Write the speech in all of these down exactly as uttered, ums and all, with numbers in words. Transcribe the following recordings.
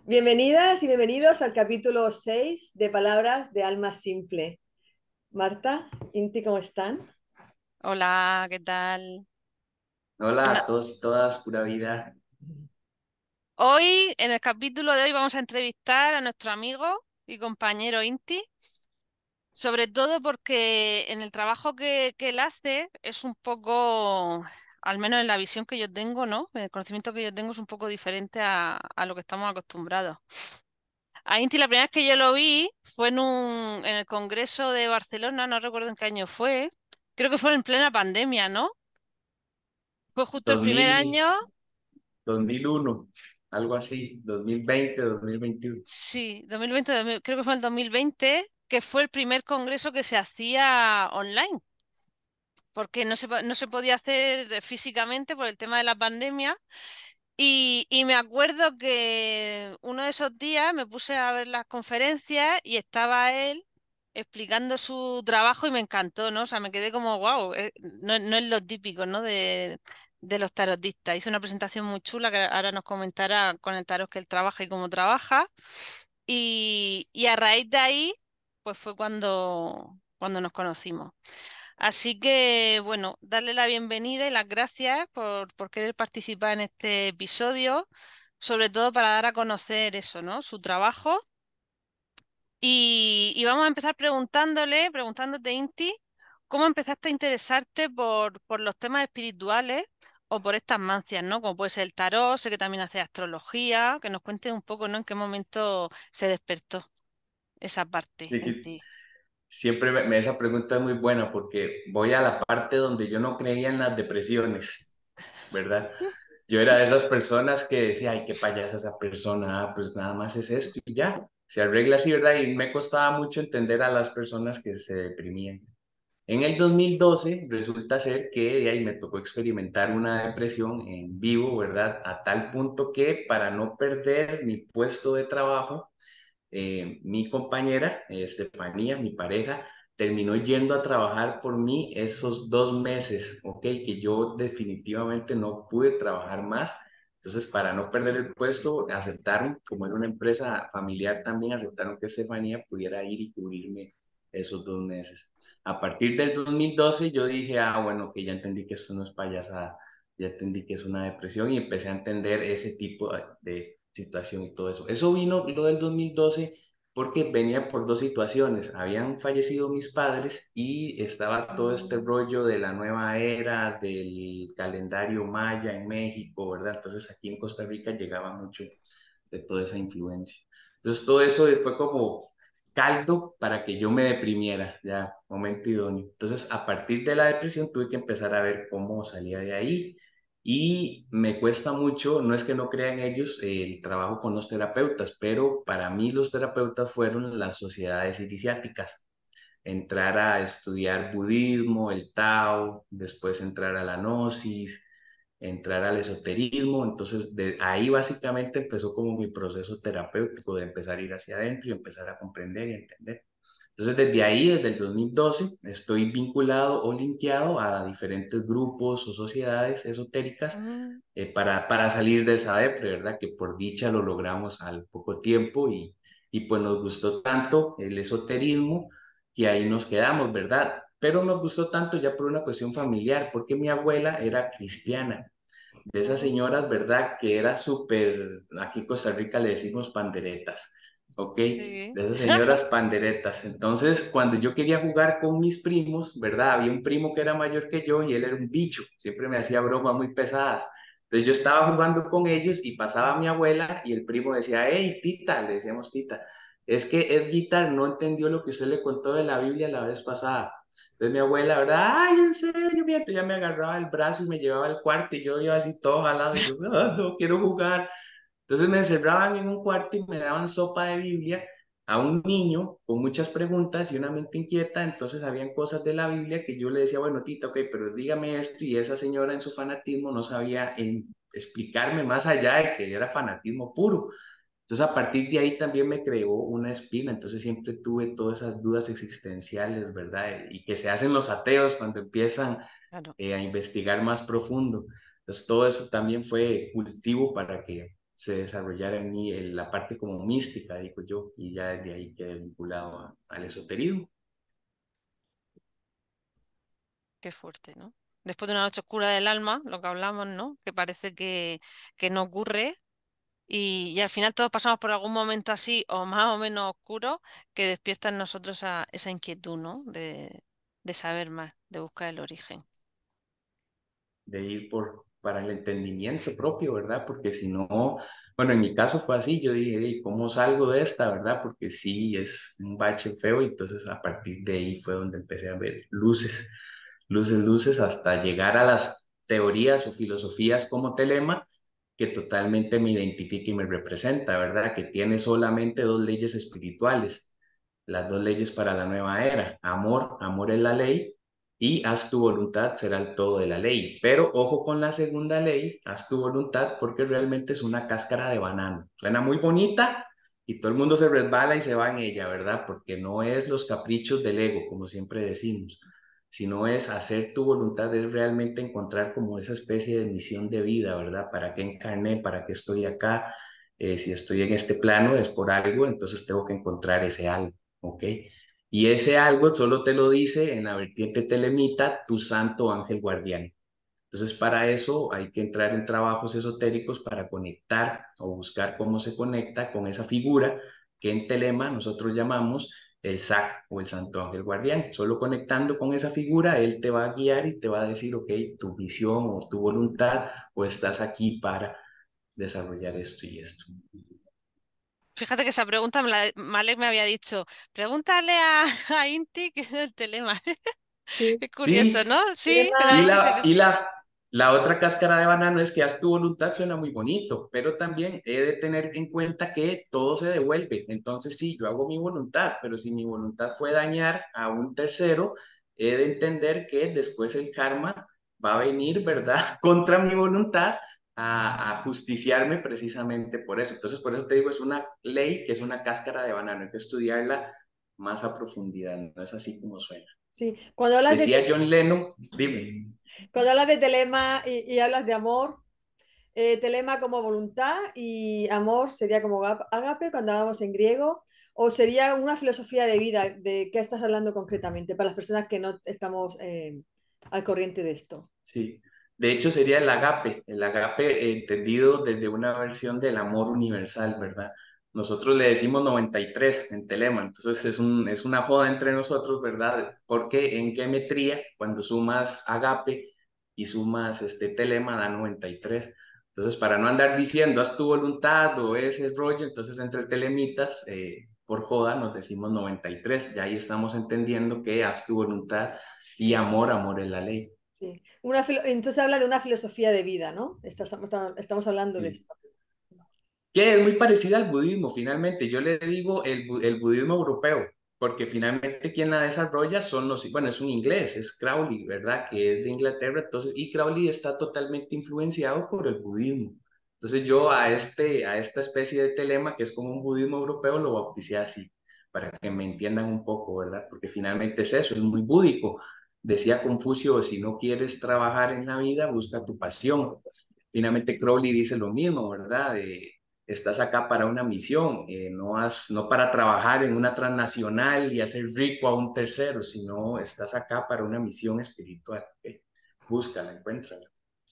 Bienvenidas y bienvenidos al capítulo seis de Palabras de Alma Simple. Marta, Inti, ¿cómo están? Hola, ¿qué tal? Hola Bueno, a todos y todas, pura vida. hoy, en el capítulo de hoy, vamos a entrevistar a nuestro amigo y compañero Inti, sobre todo porque en el trabajo que, que él hace es un poco, al menos en la visión que yo tengo, ¿no? En el conocimiento que yo tengo es un poco diferente a, a lo que estamos acostumbrados. A Inti la primera vez que yo lo vi fue en un, en el Congreso de Barcelona, no recuerdo en qué año fue, creo que fue en plena pandemia, ¿no? Fue justo el dos primer mil, año. dos mil uno, algo así, dos mil veinte, dos mil veintiuno. Sí, dos mil veinte, dos mil creo que fue el dos mil veinte, que fue el primer congreso que se hacía online, porque no se, po- no se podía hacer físicamente por el tema de la pandemia. Y, y me acuerdo que uno de esos días me puse a ver las conferencias y estaba él explicando su trabajo y me encantó, ¿no? O sea, me quedé como, wow, no, no es lo típico, ¿no? De, de los tarotistas. Hizo una presentación muy chula que ahora nos comentará con el tarot que él trabaja y cómo trabaja. Y, y a raíz de ahí, pues fue cuando, cuando nos conocimos. Así que, bueno, darle la bienvenida y las gracias por, por querer participar en este episodio, sobre todo para dar a conocer eso, ¿no? Su trabajo. Y, y vamos a empezar preguntándole, preguntándote, Inti, ¿cómo empezaste a interesarte por, por los temas espirituales o por estas mancias, ¿no? Como puede ser el tarot, sé que también hace astrología, que nos cuentes un poco, ¿no? En qué momento se despertó esa parte Sí, en que ti. siempre me, me- esa pregunta es muy buena porque voy a la parte donde yo no creía en las depresiones, ¿verdad? Yo era de esas personas que decía, ay, qué payasa esa persona, ah, pues nada más es esto y ya, se arregla así, ¿verdad? Y me costaba mucho entender a las personas que se deprimían. En el dos mil doce resulta ser que de ahí me tocó experimentar una depresión en vivo, ¿verdad? A tal punto que para no perder mi puesto de trabajo, eh, mi compañera, eh, Estefanía, mi pareja, terminó yendo a trabajar por mí esos dos meses, ¿ok? Que yo definitivamente no pude trabajar más. Entonces, para no perder el puesto, aceptaron, como era una empresa familiar también, aceptaron que Estefanía pudiera ir y cubrirme esos dos meses. A partir del dos mil doce yo dije, ah, bueno, que ya entendí que esto no es payasada, ya entendí que es una depresión y empecé a entender ese tipo de situación y todo eso. Eso vino lo del dos mil doce porque venía por dos situaciones. Habían fallecido mis padres y estaba todo este rollo de la nueva era, del calendario maya en México, ¿verdad? Entonces aquí en Costa Rica llegaba mucho de toda esa influencia. Entonces todo eso fue como caldo para que yo me deprimiera, ya, momento idóneo. Entonces a partir de la depresión tuve que empezar a ver cómo salía de ahí y me cuesta mucho, no es que no crea en ellos, eh, el trabajo con los terapeutas, pero para mí los terapeutas fueron las sociedades iniciáticas. Entrar a estudiar budismo, el Tao, después entrar a la Gnosis, entrar al esoterismo. Entonces, de ahí básicamente empezó como mi proceso terapéutico de empezar a ir hacia adentro y empezar a comprender y entender. Entonces, desde ahí, desde el dos mil doce, estoy vinculado o linkeado a diferentes grupos o sociedades esotéricas Mm. eh, para, para salir de esa depre, ¿verdad? Que por dicha lo logramos al poco tiempo y, y pues nos gustó tanto el esoterismo que ahí nos quedamos, ¿verdad? Pero nos gustó tanto ya por una cuestión familiar, porque mi abuela era cristiana, de esas Mm. señoras, ¿verdad? Que era súper, aquí en Costa Rica le decimos panderetas, ¿ok? Sí. De esas señoras panderetas. Entonces, cuando yo quería jugar con mis primos, ¿verdad? Había un primo que era mayor que yo y él era un bicho, siempre me hacía bromas muy pesadas. Entonces yo estaba jugando con ellos y pasaba mi abuela y el primo decía, hey, tita, le decíamos tita, es que Edguita no entendió lo que usted le contó de la Biblia la vez pasada. Entonces mi abuela, ¿verdad? Ay, en serio, mira, entonces ya me agarraba el brazo y me llevaba al cuarto y yo iba así todo jalado y yo, "Ah, no quiero jugar". Entonces me encerraban en un cuarto y me daban sopa de Biblia a un niño con muchas preguntas y una mente inquieta. Entonces habían cosas de la Biblia que yo le decía, bueno, tita, ok, pero dígame esto. Y esa señora en su fanatismo no sabía en- explicarme más allá de que era fanatismo puro. Entonces, a partir de ahí también me creó una espina, entonces siempre tuve todas esas dudas existenciales, ¿verdad? Y que se hacen los ateos cuando empiezan Claro. eh, a investigar más profundo. Entonces, todo eso también fue cultivo para que se desarrollara en mí el- la parte como mística, digo yo, y ya desde ahí quedé vinculado a- al esoterismo. Qué fuerte, ¿no? Después de una noche oscura del alma, lo que hablamos, ¿no? Que parece que, que no ocurre y, y al final todos pasamos por algún momento así o más o menos oscuro que despierta en nosotros a- esa inquietud, ¿no? De, de saber más, de buscar el origen. De ir por, para el entendimiento propio, ¿verdad? Porque si no, bueno, en mi caso fue así, yo dije, "Ey, ¿cómo salgo de esta, verdad? Porque sí, es un bache feo", y entonces a partir de ahí fue donde empecé a ver luces, luces, luces, hasta llegar a las teorías o filosofías como Telema, que totalmente me identifica y me representa, ¿verdad? Que tiene solamente dos leyes espirituales, las dos leyes para la nueva era: amor, amor es la ley, y haz tu voluntad será el todo de la ley. Pero ojo con la segunda ley, haz tu voluntad, porque realmente es una cáscara de banano. Suena muy bonita y todo el mundo se resbala y se va en ella, ¿verdad? Porque no es los caprichos del ego, como siempre decimos, sino es hacer tu voluntad, es realmente encontrar como esa especie de misión de vida, ¿verdad? ¿Para qué encarné? ¿Para qué estoy acá? Eh, si estoy en este plano es por algo, entonces tengo que encontrar ese algo, ¿ok? Y ese algo solo te lo dice en la vertiente telemita tu santo ángel guardián. Entonces, para eso hay que entrar en trabajos esotéricos para conectar o buscar cómo se conecta con esa figura que en Telema nosotros llamamos el S A C o el Santo Ángel Guardián. Solo conectando con esa figura, él te va a guiar y te va a decir, ok, tu visión o tu voluntad, o estás aquí para desarrollar esto y esto. Fíjate que esa pregunta me la- Malek me había dicho, pregúntale a, a Inti que es del telema. Sí. Es Sí, curioso, ¿no? Sí, me lo ha Telema, y dicho. la, y la, la otra cáscara de banano es que haz tu voluntad suena muy bonito, pero también he de tener en cuenta que todo se devuelve. Entonces, sí, yo hago mi voluntad, pero si mi voluntad fue dañar a un tercero, he de entender que después el karma va a venir, ¿verdad?, contra mi voluntad a, a justiciarme precisamente por eso. Entonces, por eso te digo, es una ley que es una cáscara de banano, hay que estudiarla más a profundidad, no es así como suena. sí. Cuando hablas de, Decía John Lennon, dime. cuando hablas de telema y, y hablas de amor, eh, telema como voluntad y amor sería como gap- ágape cuando hablamos en griego, o sería una filosofía de vida. ¿De qué estás hablando concretamente para las personas que no estamos eh, al corriente de esto? Sí, de hecho sería el agape, el agape eh, entendido desde una versión del amor universal, ¿verdad? Nosotros le decimos noventa y tres en Telema, entonces es un, es una joda entre nosotros, ¿verdad? Porque en geometría, cuando sumas agape y sumas este Telema, da noventa y tres. Entonces, para no andar diciendo haz tu voluntad o ese rollo, entonces entre telemitas, eh, por joda, nos decimos noventa y tres. Ya ahí estamos entendiendo que haz tu voluntad y amor, amor es la ley. Sí. Una filo- entonces habla de una filosofía de vida, ¿no? Estás- estamos hablando de Sí. esto. Que es muy parecida al budismo, finalmente. Yo le digo el, bu- el budismo europeo, porque finalmente quien la desarrolla son los, bueno, es un inglés, es Crowley, ¿verdad? Que es de Inglaterra, entonces, y Crowley está totalmente influenciado por el budismo. Entonces yo a, este, a esta especie de telema, que es como un budismo europeo, lo bauticé así, para que me entiendan un poco, ¿verdad? Porque finalmente es eso, es muy búdico. Decía Confucio, si no quieres trabajar en la vida, busca tu pasión. Finalmente Crowley dice lo mismo, ¿verdad? Eh, estás acá para una misión, eh, no, has, no para trabajar en una transnacional y hacer rico a un tercero, sino estás acá para una misión espiritual. ¿Okay? Búscala, encuéntrala.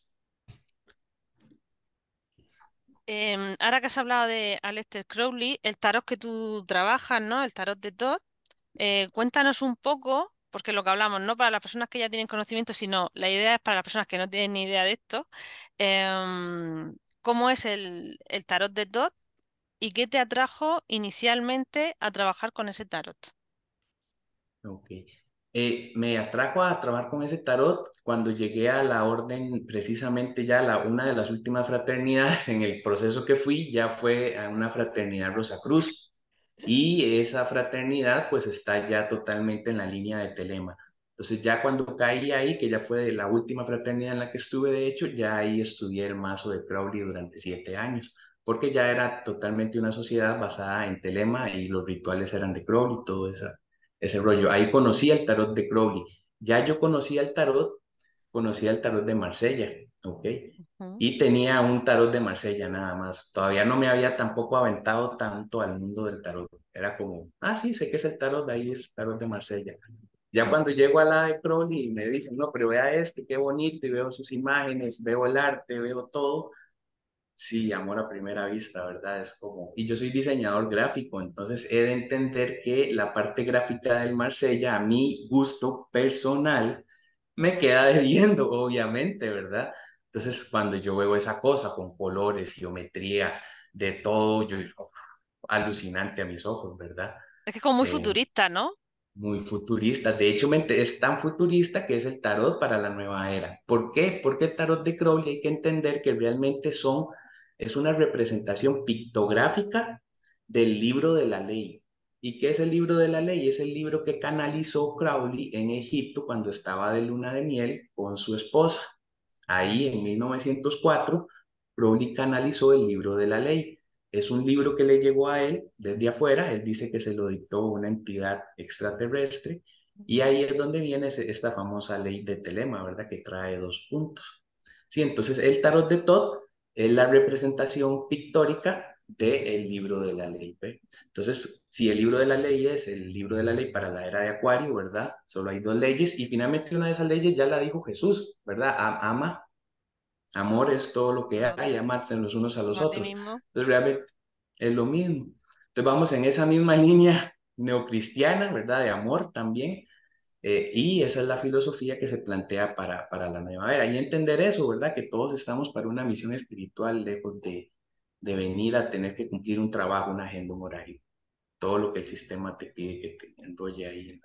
Em, ahora que has hablado de Aleister Crowley, el tarot que tú trabajas, ¿no? El tarot de Thoth, eh, cuéntanos un poco, porque lo que hablamos, no para las personas que ya tienen conocimiento, sino la idea es para las personas que no tienen ni idea de esto. Em, ¿cómo es el, el tarot de Thoth y qué te atrajo inicialmente a trabajar con ese tarot? Ok. Eh, me atrajo a trabajar con ese tarot cuando llegué a la orden, precisamente ya la, una de las últimas fraternidades en el proceso que fui, ya fue a una fraternidad Rosacruz. Y esa fraternidad pues está ya totalmente en la línea de Telema. Entonces ya cuando caí ahí, que ya fue de la última fraternidad en la que estuve, de hecho, ya ahí estudié el mazo de Crowley durante siete años, porque ya era totalmente una sociedad basada en Telema y los rituales eran de Crowley, todo esa, ese rollo. Ahí conocí el tarot de Crowley. Ya yo conocía el tarot conocía el tarot de Marsella, ¿ok? Ujú. Y tenía un tarot de Marsella nada más. Todavía no me había tampoco aventado tanto al mundo del tarot. Era como, ah, sí, sé que es el tarot, de ahí es tarot de Marsella. Ya cuando llego a la de Crowley y me dicen, no, pero vea este, qué bonito, y veo sus imágenes, veo el arte, veo todo. Sí, amor a primera vista, ¿verdad? Es como, y yo soy diseñador gráfico, entonces he de entender que la parte gráfica del Marsella, a mi gusto personal, me queda debiendo, obviamente, ¿verdad? Entonces, cuando yo veo esa cosa con colores, geometría, de todo, yo digo, alucinante a mis ojos, ¿verdad? Es que es como muy Eh, futurista, ¿no? Muy futurista. De hecho, me ent- es tan futurista que es el tarot para la nueva era. ¿Por qué? Porque el tarot de Crowley hay que entender que realmente son, es una representación pictográfica del libro de la ley. ¿Y qué es el libro de la ley? Es el libro que canalizó Crowley en Egipto cuando estaba de luna de miel con su esposa. Ahí en mil novecientos cuatro, Crowley canalizó el libro de la ley. Es un libro que le llegó a él desde afuera, él dice que se lo dictó una entidad extraterrestre, y ahí es donde viene ese- esta famosa ley de Telema, ¿verdad? Que trae dos puntos. Sí, entonces el tarot de Thoth es la representación pictórica del libro de la ley, ¿ve? Entonces, si el libro de la ley es el libro de la ley para la era de Acuario, ¿verdad? Solo hay dos leyes, y finalmente una de esas leyes ya la dijo Jesús, ¿verdad? A- Ama, amor es todo lo que Lo hay, que amarse los unos a los a ti otros. mismo. Entonces, realmente es lo mismo. Entonces, vamos en esa misma línea neocristiana, ¿verdad? De amor también. Eh, y esa es la filosofía que se plantea para, para la nueva era. Y entender eso, ¿verdad? Que todos estamos para una misión espiritual, lejos de, de venir a tener que cumplir un trabajo, una agenda, un horario. Todo lo que el sistema te pide que te enrolle ahí.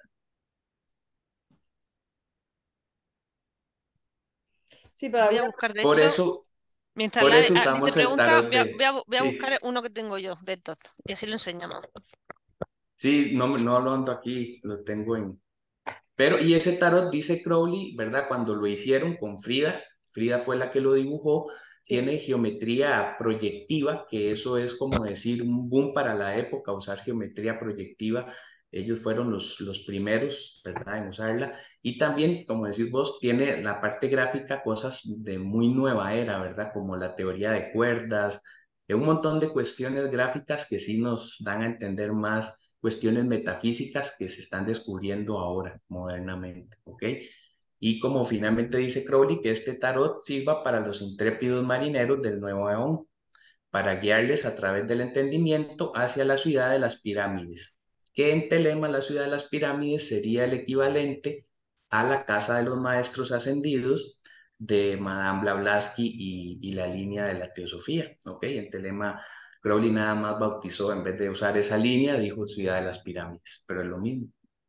Sí, para Voy a algunas buscar, de Por hecho, eso, mientras por la, eso a ti te usamos el pregunta, tarot voy a, voy de... a, voy a Sí, buscar uno que tengo yo de Tot y así lo enseñamos. sí, no, no lo ando aquí, lo tengo en... Pero, y ese tarot, dice Crowley, ¿verdad? Cuando lo hicieron con Frida, Frida fue la que lo dibujó, sí. tiene geometría proyectiva, que eso es como decir un boom para la época, usar geometría proyectiva. Ellos fueron los, los primeros, ¿verdad?, en usarla. Y también, como decís vos, tiene la parte gráfica cosas de muy nueva era, ¿verdad? Como la teoría de cuerdas, eh, un montón de cuestiones gráficas que sí nos dan a entender más cuestiones metafísicas que se están descubriendo ahora modernamente, ¿ok? Y como finalmente dice Crowley, que este tarot sirva para los intrépidos marineros del nuevo eón, para guiarles a través del entendimiento hacia la ciudad de las pirámides, que en Telema la ciudad de las pirámides sería el equivalente a la casa de los maestros ascendidos de Madame Blavatsky y, y la línea de la teosofía, ¿ok? En Telema Crowley nada más bautizó, en vez de usar esa línea, dijo ciudad de las pirámides, pero es lo mismo.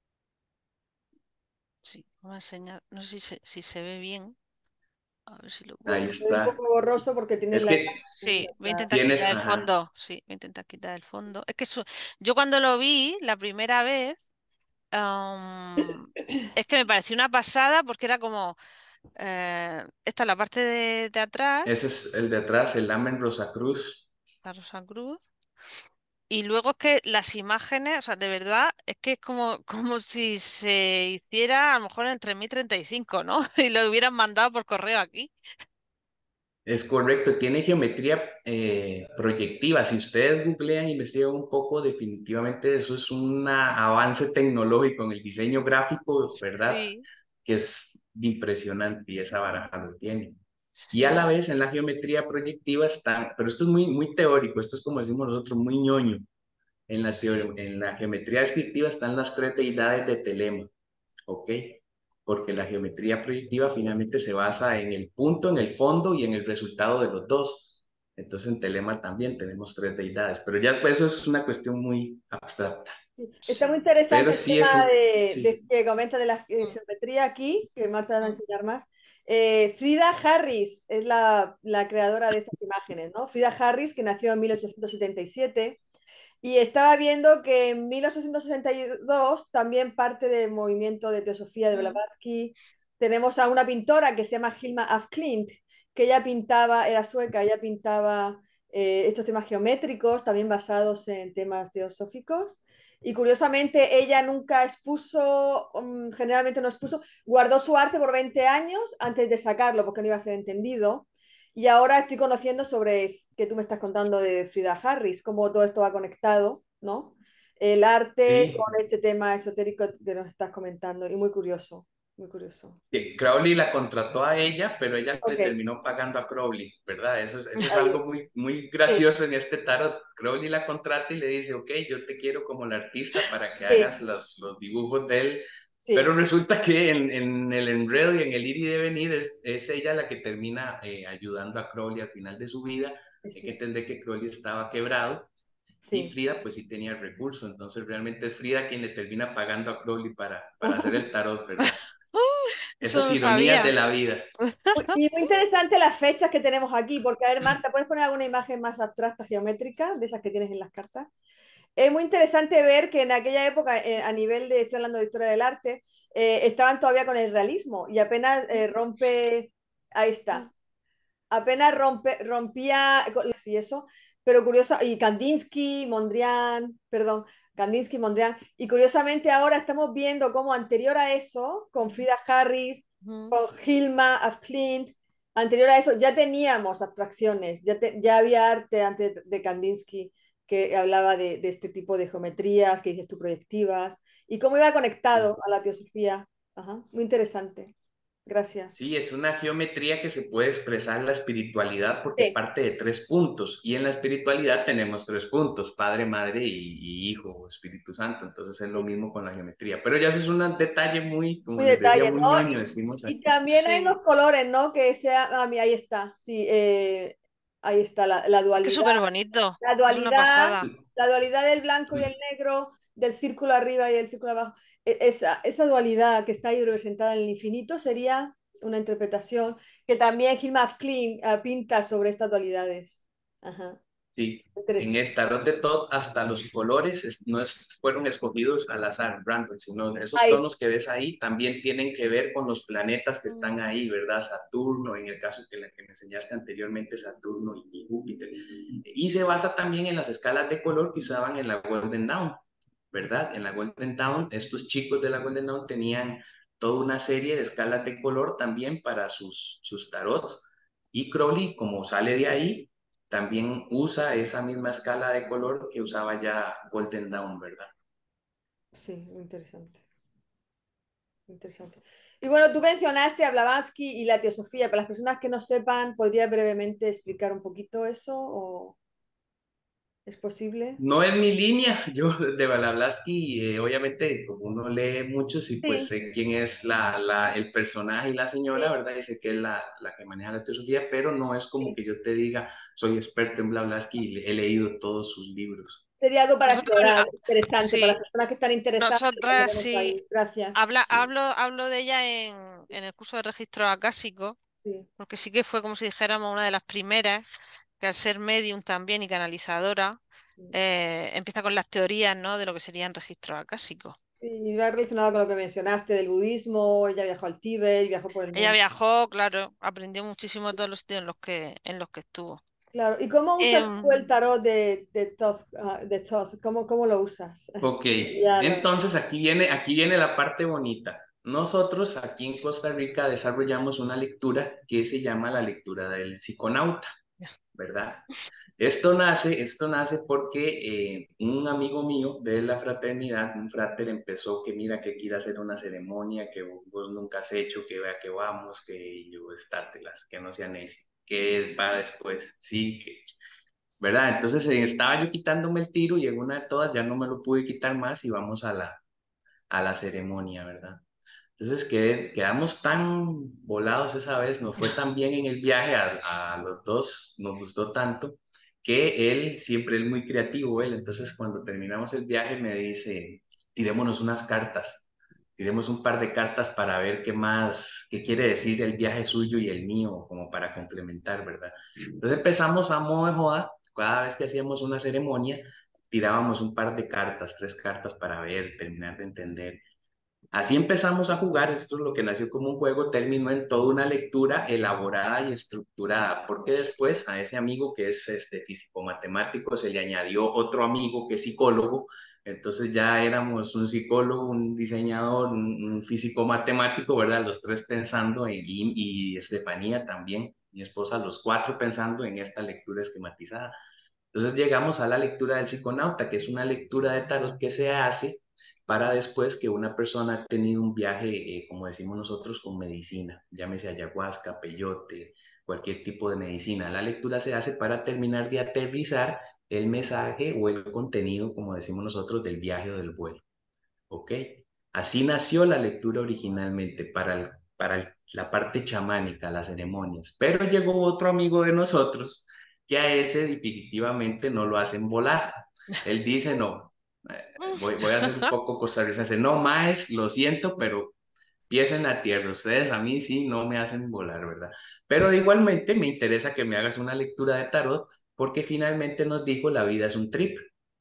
Sí, voy a enseñar, no sé si se, si se ve bien, a ver si lo Ahí puedo. Se ve un está. poco borroso porque tienes Es la que imagen. Sí, voy a la- intentar tienes, quitar el ajá, fondo. Sí, voy a intentar quitar el fondo. Es que eso- yo cuando lo vi la primera vez, am, es que me pareció una pasada porque era como, eh, esta es la parte de, de ese atrás, es el de atrás, el Amen Rosacruz. la Rosa Cruz. Y luego es que las imágenes, o sea, de verdad, es que es como, como si se hiciera a lo mejor en el tres mil treinta y cinco, ¿no? Y lo hubieran mandado por correo aquí. Es correcto, tiene geometría eh, proyectiva. Si ustedes googlean e investigan un poco, definitivamente eso es un avance tecnológico en el diseño gráfico, ¿verdad? Sí, Que es impresionante, y esa baraja lo tiene. Y a la sí, vez en la geometría proyectiva están, pero esto es muy, muy teórico, esto es como decimos nosotros, muy ñoño. En la, sí, teo- en la geometría descriptiva están las tres deidades de Telema, ¿ok? Porque la geometría proyectiva finalmente se basa en el punto, en el fondo y en el resultado de los dos. Entonces en Telema también tenemos tres deidades, pero ya pues eso es una cuestión muy abstracta. Está muy sí. interesante Pero el sí tema es un, de, de sí, que comenta de la eh, Mm, geometría aquí, que Marta va a mm, enseñar más. Eh, Frida Harris es la, la creadora de estas imágenes, ¿no? Frida Harris, que nació en mil ochocientos setenta y siete y estaba viendo que en mil ochocientos sesenta y dos, también parte del movimiento de teosofía de mm. Blavatsky, tenemos a una pintora que se llama Hilma af Klint, que ella pintaba, era sueca, ella pintaba eh, estos temas geométricos, también basados en temas teosóficos. Y curiosamente, ella nunca expuso, um, generalmente no expuso, guardó su arte por veinte años antes de sacarlo, porque no iba a ser entendido. Y ahora estoy conociendo sobre, que tú me estás contando de Frida Harris, cómo todo esto va conectado, ¿no? El arte Sí, con este tema esotérico que nos estás comentando, y muy curioso, muy curioso. que Crowley la contrató a ella, pero ella le Ok, terminó pagando a Crowley, ¿verdad? Eso es, eso es ahí, algo muy, muy sí, gracioso en este tarot. Crowley la contrata y le dice, ok, yo te quiero como la artista para que hagas sí, los, los dibujos de él, pero sí, resulta que en, en el enredo y en el ir y devenir es, es ella la que termina eh, ayudando a Crowley al final de su vida. Hay que sí, entender que Crowley estaba quebrado y sí. Frida pues sí tenía el recurso, entonces realmente es Frida quien le termina pagando a Crowley para, para hacer el tarot, ¿verdad? Eso Esas no lo ironías de sabía. la vida. Y muy interesante las fechas que tenemos aquí, porque, a ver, Marta, ¿puedes poner alguna imagen más abstracta, geométrica, de esas que tienes en las cartas? Es muy interesante ver que en aquella época, eh, a nivel de, estoy hablando de historia del arte, eh, estaban todavía con el realismo y apenas eh, rompe, ahí está, apenas rompe, rompía y eso, pero curioso, y Kandinsky, Mondrian, perdón, Kandinsky, Mondrian, y curiosamente ahora estamos viendo cómo anterior a eso, con Frida Harris, Ujú. con Hilma af Klint, anterior a eso ya teníamos abstracciones, ya, te, ya había arte antes de Kandinsky que hablaba de, de, este tipo de geometrías que dices tú proyectivas y cómo iba conectado a la teosofía. Ajá, muy interesante. Gracias. Sí, es una geometría que se puede expresar en la espiritualidad porque Sí, parte de tres puntos y en la espiritualidad tenemos tres puntos, Padre, Madre y, y Hijo o Espíritu Santo, entonces es lo sí. mismo con la geometría, pero ya eso es un detalle muy, como Muy les decía, detalle, muy ¿no? ñoño, Y, decimos y aquí. también hay Sí. los colores, ¿no? Que sea, a mí, ahí está, sí, eh, ahí está la, la Es que es dualidad, súper bonito. la Es una dualidad, pasada. la dualidad del blanco y el negro, del círculo arriba y el círculo abajo. E- Esa, esa dualidad que está ahí representada en el infinito sería una interpretación que también Hilma af Klint eh, pinta sobre estas dualidades. Ajá, Sí, en interesante. el tarot de Thoth hasta los colores es- no es- fueron escogidos al azar, random, sino esos Ahí, tonos que ves ahí también tienen que ver con los planetas que están Mm. ahí, ¿verdad? Saturno, en el caso que, la que me enseñaste anteriormente, Saturno y, y Júpiter. Y se basa también en las escalas de color que usaban en la Golden Dawn, ¿verdad? En la Golden Dawn, estos chicos de la Golden Dawn tenían toda una serie de escalas de color también para sus, sus tarots. Y Crowley, como sale de ahí, también usa esa misma escala de color que usaba ya Golden Dawn, ¿verdad? sí, muy interesante. Interesante. Y bueno, tú mencionaste a Blavatsky y la teosofía. Para las personas que no sepan, ¿podría brevemente explicar un poquito eso o es posible? No es mi línea, yo de Blavatsky, eh, obviamente, como uno lee mucho, sí, pues Sí, sé quién es la, la, el personaje y la señora, sí, ¿verdad? Y sé que es la, la que maneja la teosofía, pero no es como sí. que yo te diga, soy experto en Blavatsky y he leído todos sus libros. Sería algo para Nosotros, explorar, ah, interesante para las sí, personas que están interesadas. Lo nosotras tenemos sí. ahí. Gracias. Habla, Sí, hablo, hablo de ella en, en el curso de registro acásico, Sí, porque sí que fue como si dijéramos una de las primeras, que al ser medium también y canalizadora, sí. eh, empieza con las teorías, ¿no? De lo que serían registros acásicos. Sí, y va relacionado con lo que mencionaste del budismo. Ella viajó al Tíbet, viajó por el Ella mundo. viajó, claro, aprendió muchísimo de todos los sitios en los que, en los que estuvo. Claro. ¿Y cómo usas tú el Em, tarot de, de Thoth? ah, de Thoth? ¿Cómo, cómo lo usas? ok, Ya lo- entonces aquí viene, aquí viene la parte bonita. Nosotros aquí en Costa Rica desarrollamos una lectura que se llama la lectura del psiconauta, ¿verdad? Esto nace, esto nace porque eh, un amigo mío de la fraternidad, un frater, empezó que mira que quiere hacer una ceremonia que vos, vos nunca has hecho, que vea que vamos, que yo estátelas, que no sea necio, que va después, sí, que, ¿verdad? Entonces eh, estaba yo quitándome el tiro y en una de todas ya no me lo pude quitar más y vamos a la, a la ceremonia, ¿verdad? Entonces quedé- quedamos tan volados esa vez, nos fue tan bien en el viaje a, a los dos, nos gustó tanto, que él siempre es muy creativo, él, entonces cuando terminamos el viaje me dice, tirémonos unas cartas, tiremos un par de cartas para ver qué más, qué quiere decir el viaje suyo y el mío, como para complementar, ¿verdad? Entonces empezamos a modo de joda, cada vez que hacíamos una ceremonia, tirábamos un par de cartas, tres cartas para ver, terminar de entender. Así empezamos a jugar, esto es lo que nació como un juego, terminó en toda una lectura elaborada y estructurada, porque después a ese amigo que es este físico matemático se le añadió otro amigo que es psicólogo, entonces ya éramos un psicólogo, un diseñador, un, un físico matemático, ¿verdad? Los tres pensando en, y, y Estefanía también, mi esposa, los cuatro pensando en esta lectura esquematizada. Entonces llegamos a la lectura del psiconauta, que es una lectura de tarot que se hace para después que una persona ha tenido un viaje, eh, como decimos nosotros, con medicina, llámese ayahuasca, peyote, cualquier tipo de medicina. La lectura se hace para terminar de aterrizar el mensaje o el contenido, como decimos nosotros, del viaje o del vuelo. ¿Ok? Así nació la lectura originalmente para, el- para el- la parte chamánica, las ceremonias. Pero llegó otro amigo de nosotros que a ese definitivamente no lo hacen volar. Él dice, no, eh, voy, voy a ser un poco costarricense, no más, lo siento, pero pies en la tierra. Ustedes a mí sí no me hacen volar, ¿verdad? Pero igualmente me interesa que me hagas una lectura de tarot porque finalmente nos dijo la vida es un trip.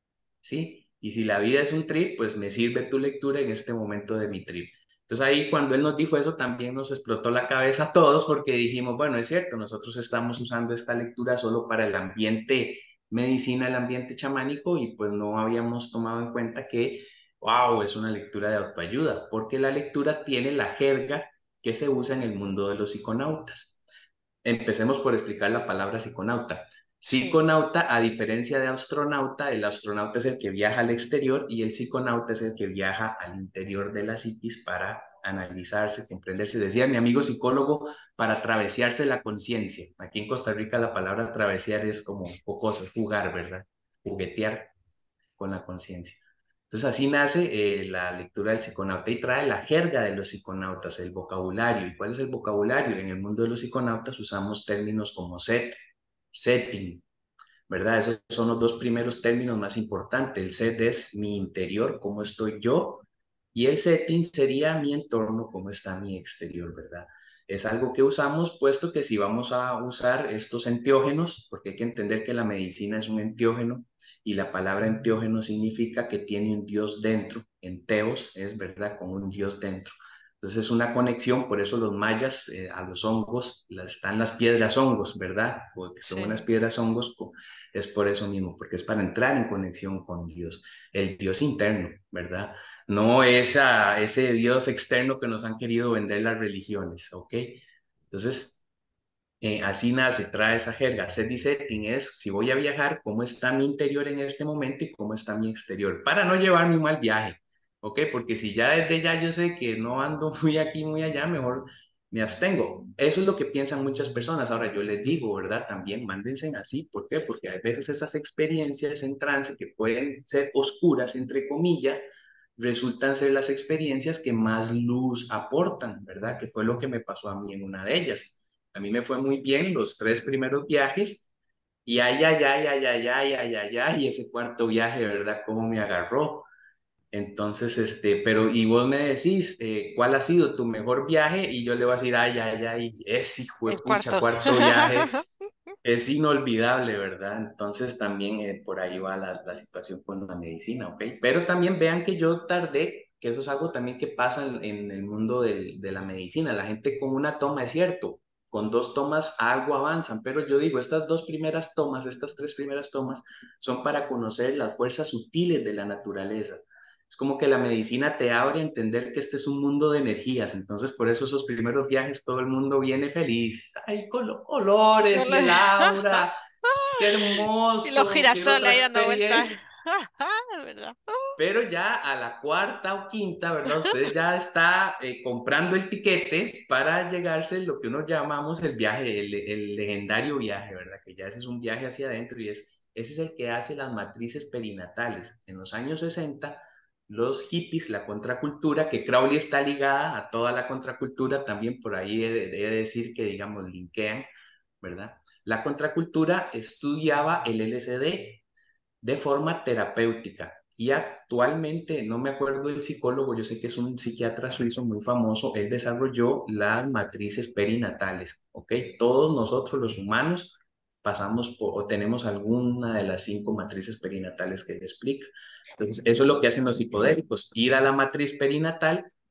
¿Sí? Y si la vida es un trip, pues me sirve tu lectura en este momento de mi trip. Entonces ahí cuando él nos dijo eso también nos explotó la cabeza a todos porque dijimos, bueno, es cierto, nosotros estamos usando esta lectura solo para el ambiente medicina, el ambiente chamánico y pues no habíamos tomado en cuenta que, wow, es una lectura de autoayuda, porque la lectura tiene la jerga que se usa en el mundo de los psiconautas. Empecemos por explicar la palabra psiconauta. Sí, Psiconauta, a diferencia de astronauta, el astronauta es el que viaja al exterior y el psiconauta es el que viaja al interior de la psiquis para analizarse, comprenderse. Decía mi amigo psicólogo, para travesearse la conciencia. Aquí en Costa Rica la palabra travesear es como jocoso, jugar, ¿verdad? Juguetear con la conciencia. Entonces así nace eh, la lectura del psiconauta y trae la jerga de los psiconautas, el vocabulario. ¿Y cuál es el vocabulario? En el mundo de los psiconautas usamos términos como set, setting, ¿verdad? Esos son los dos primeros términos más importantes. El set es mi interior, cómo estoy yo, y el setting sería mi entorno, cómo está mi exterior, ¿verdad? Es algo que usamos, puesto que si vamos a usar estos enteógenos, porque hay que entender que la medicina es un enteógeno, y la palabra enteógeno significa que tiene un Dios dentro, enteos es, ¿verdad? Con un Dios dentro. Entonces es una conexión, por eso los mayas eh, a los hongos la, están las piedras hongos, ¿verdad? Porque son unas sí. piedras hongos, es por eso mismo, porque es para entrar en conexión con Dios, el Dios interno, ¿verdad? No esa, ese Dios externo que nos han querido vender las religiones, ¿ok? Entonces, eh, así nace, trae esa jerga. Set y setting es, si voy a viajar, cómo está mi interior en este momento y cómo está mi exterior, para no llevarme un mal viaje, ¿ok? Porque si ya desde ya yo sé que no ando muy aquí, muy allá, mejor me abstengo. Eso es lo que piensan muchas personas. Ahora yo les digo, ¿verdad? También mándense así. ¿Por qué? Porque a veces esas experiencias en trance que pueden ser oscuras, entre comillas, resultan ser las experiencias que más luz aportan, ¿verdad? Que fue lo que me pasó a mí en una de ellas. A mí me fue muy bien los tres primeros viajes y ay, ay, ay, ay, ay, ay, ay, ay, ay, y ese cuarto viaje, ¿verdad? ¿Cómo me agarró? Entonces, este, pero y vos me decís, eh, ¿cuál ha sido tu mejor viaje? Y yo le voy a decir, ay, ay, ay, ese hijo de El pucha, cuarto. cuarto viaje es inolvidable, ¿verdad? Entonces también eh, por ahí va la, la situación con la medicina, ¿ok? Pero también vean que yo tardé, que eso es algo también que pasa en, en el mundo del- de la medicina. La gente con una toma es cierto, con dos tomas algo avanzan, pero yo digo, estas dos primeras tomas, estas tres primeras tomas, son para conocer las fuerzas sutiles de la naturaleza. Es como que la medicina te abre a entender que este es un mundo de energías, entonces por eso esos primeros viajes todo el mundo viene feliz. Ay, con los colores y el aura, qué Y los hermoso, quiero girasoles otra ahí dando vueltas. experiencia. Es verdad. Pero ya a la cuarta o quinta, ¿verdad? Usted ya está eh, comprando el tiquete para llegarse lo que uno llamamos el viaje, el, el legendario viaje, ¿verdad? Que ya ese es un viaje hacia adentro y es, ese es el que hace las matrices perinatales. En los años sesenta, los hippies, la contracultura, que Crowley está ligada a toda la contracultura, también por ahí he de, he de decir que, digamos, linkean, ¿verdad? La contracultura estudiaba el L S D de forma terapéutica. Y actualmente, no me acuerdo del psicólogo, yo sé que es un psiquiatra suizo muy famoso, él desarrolló las matrices perinatales, ¿ok? Todos nosotros los humanos pasamos por, o tenemos alguna de las cinco matrices perinatales que él explica. Entonces, eso es lo que hacen los psicodélicos, ir a la matriz perinatal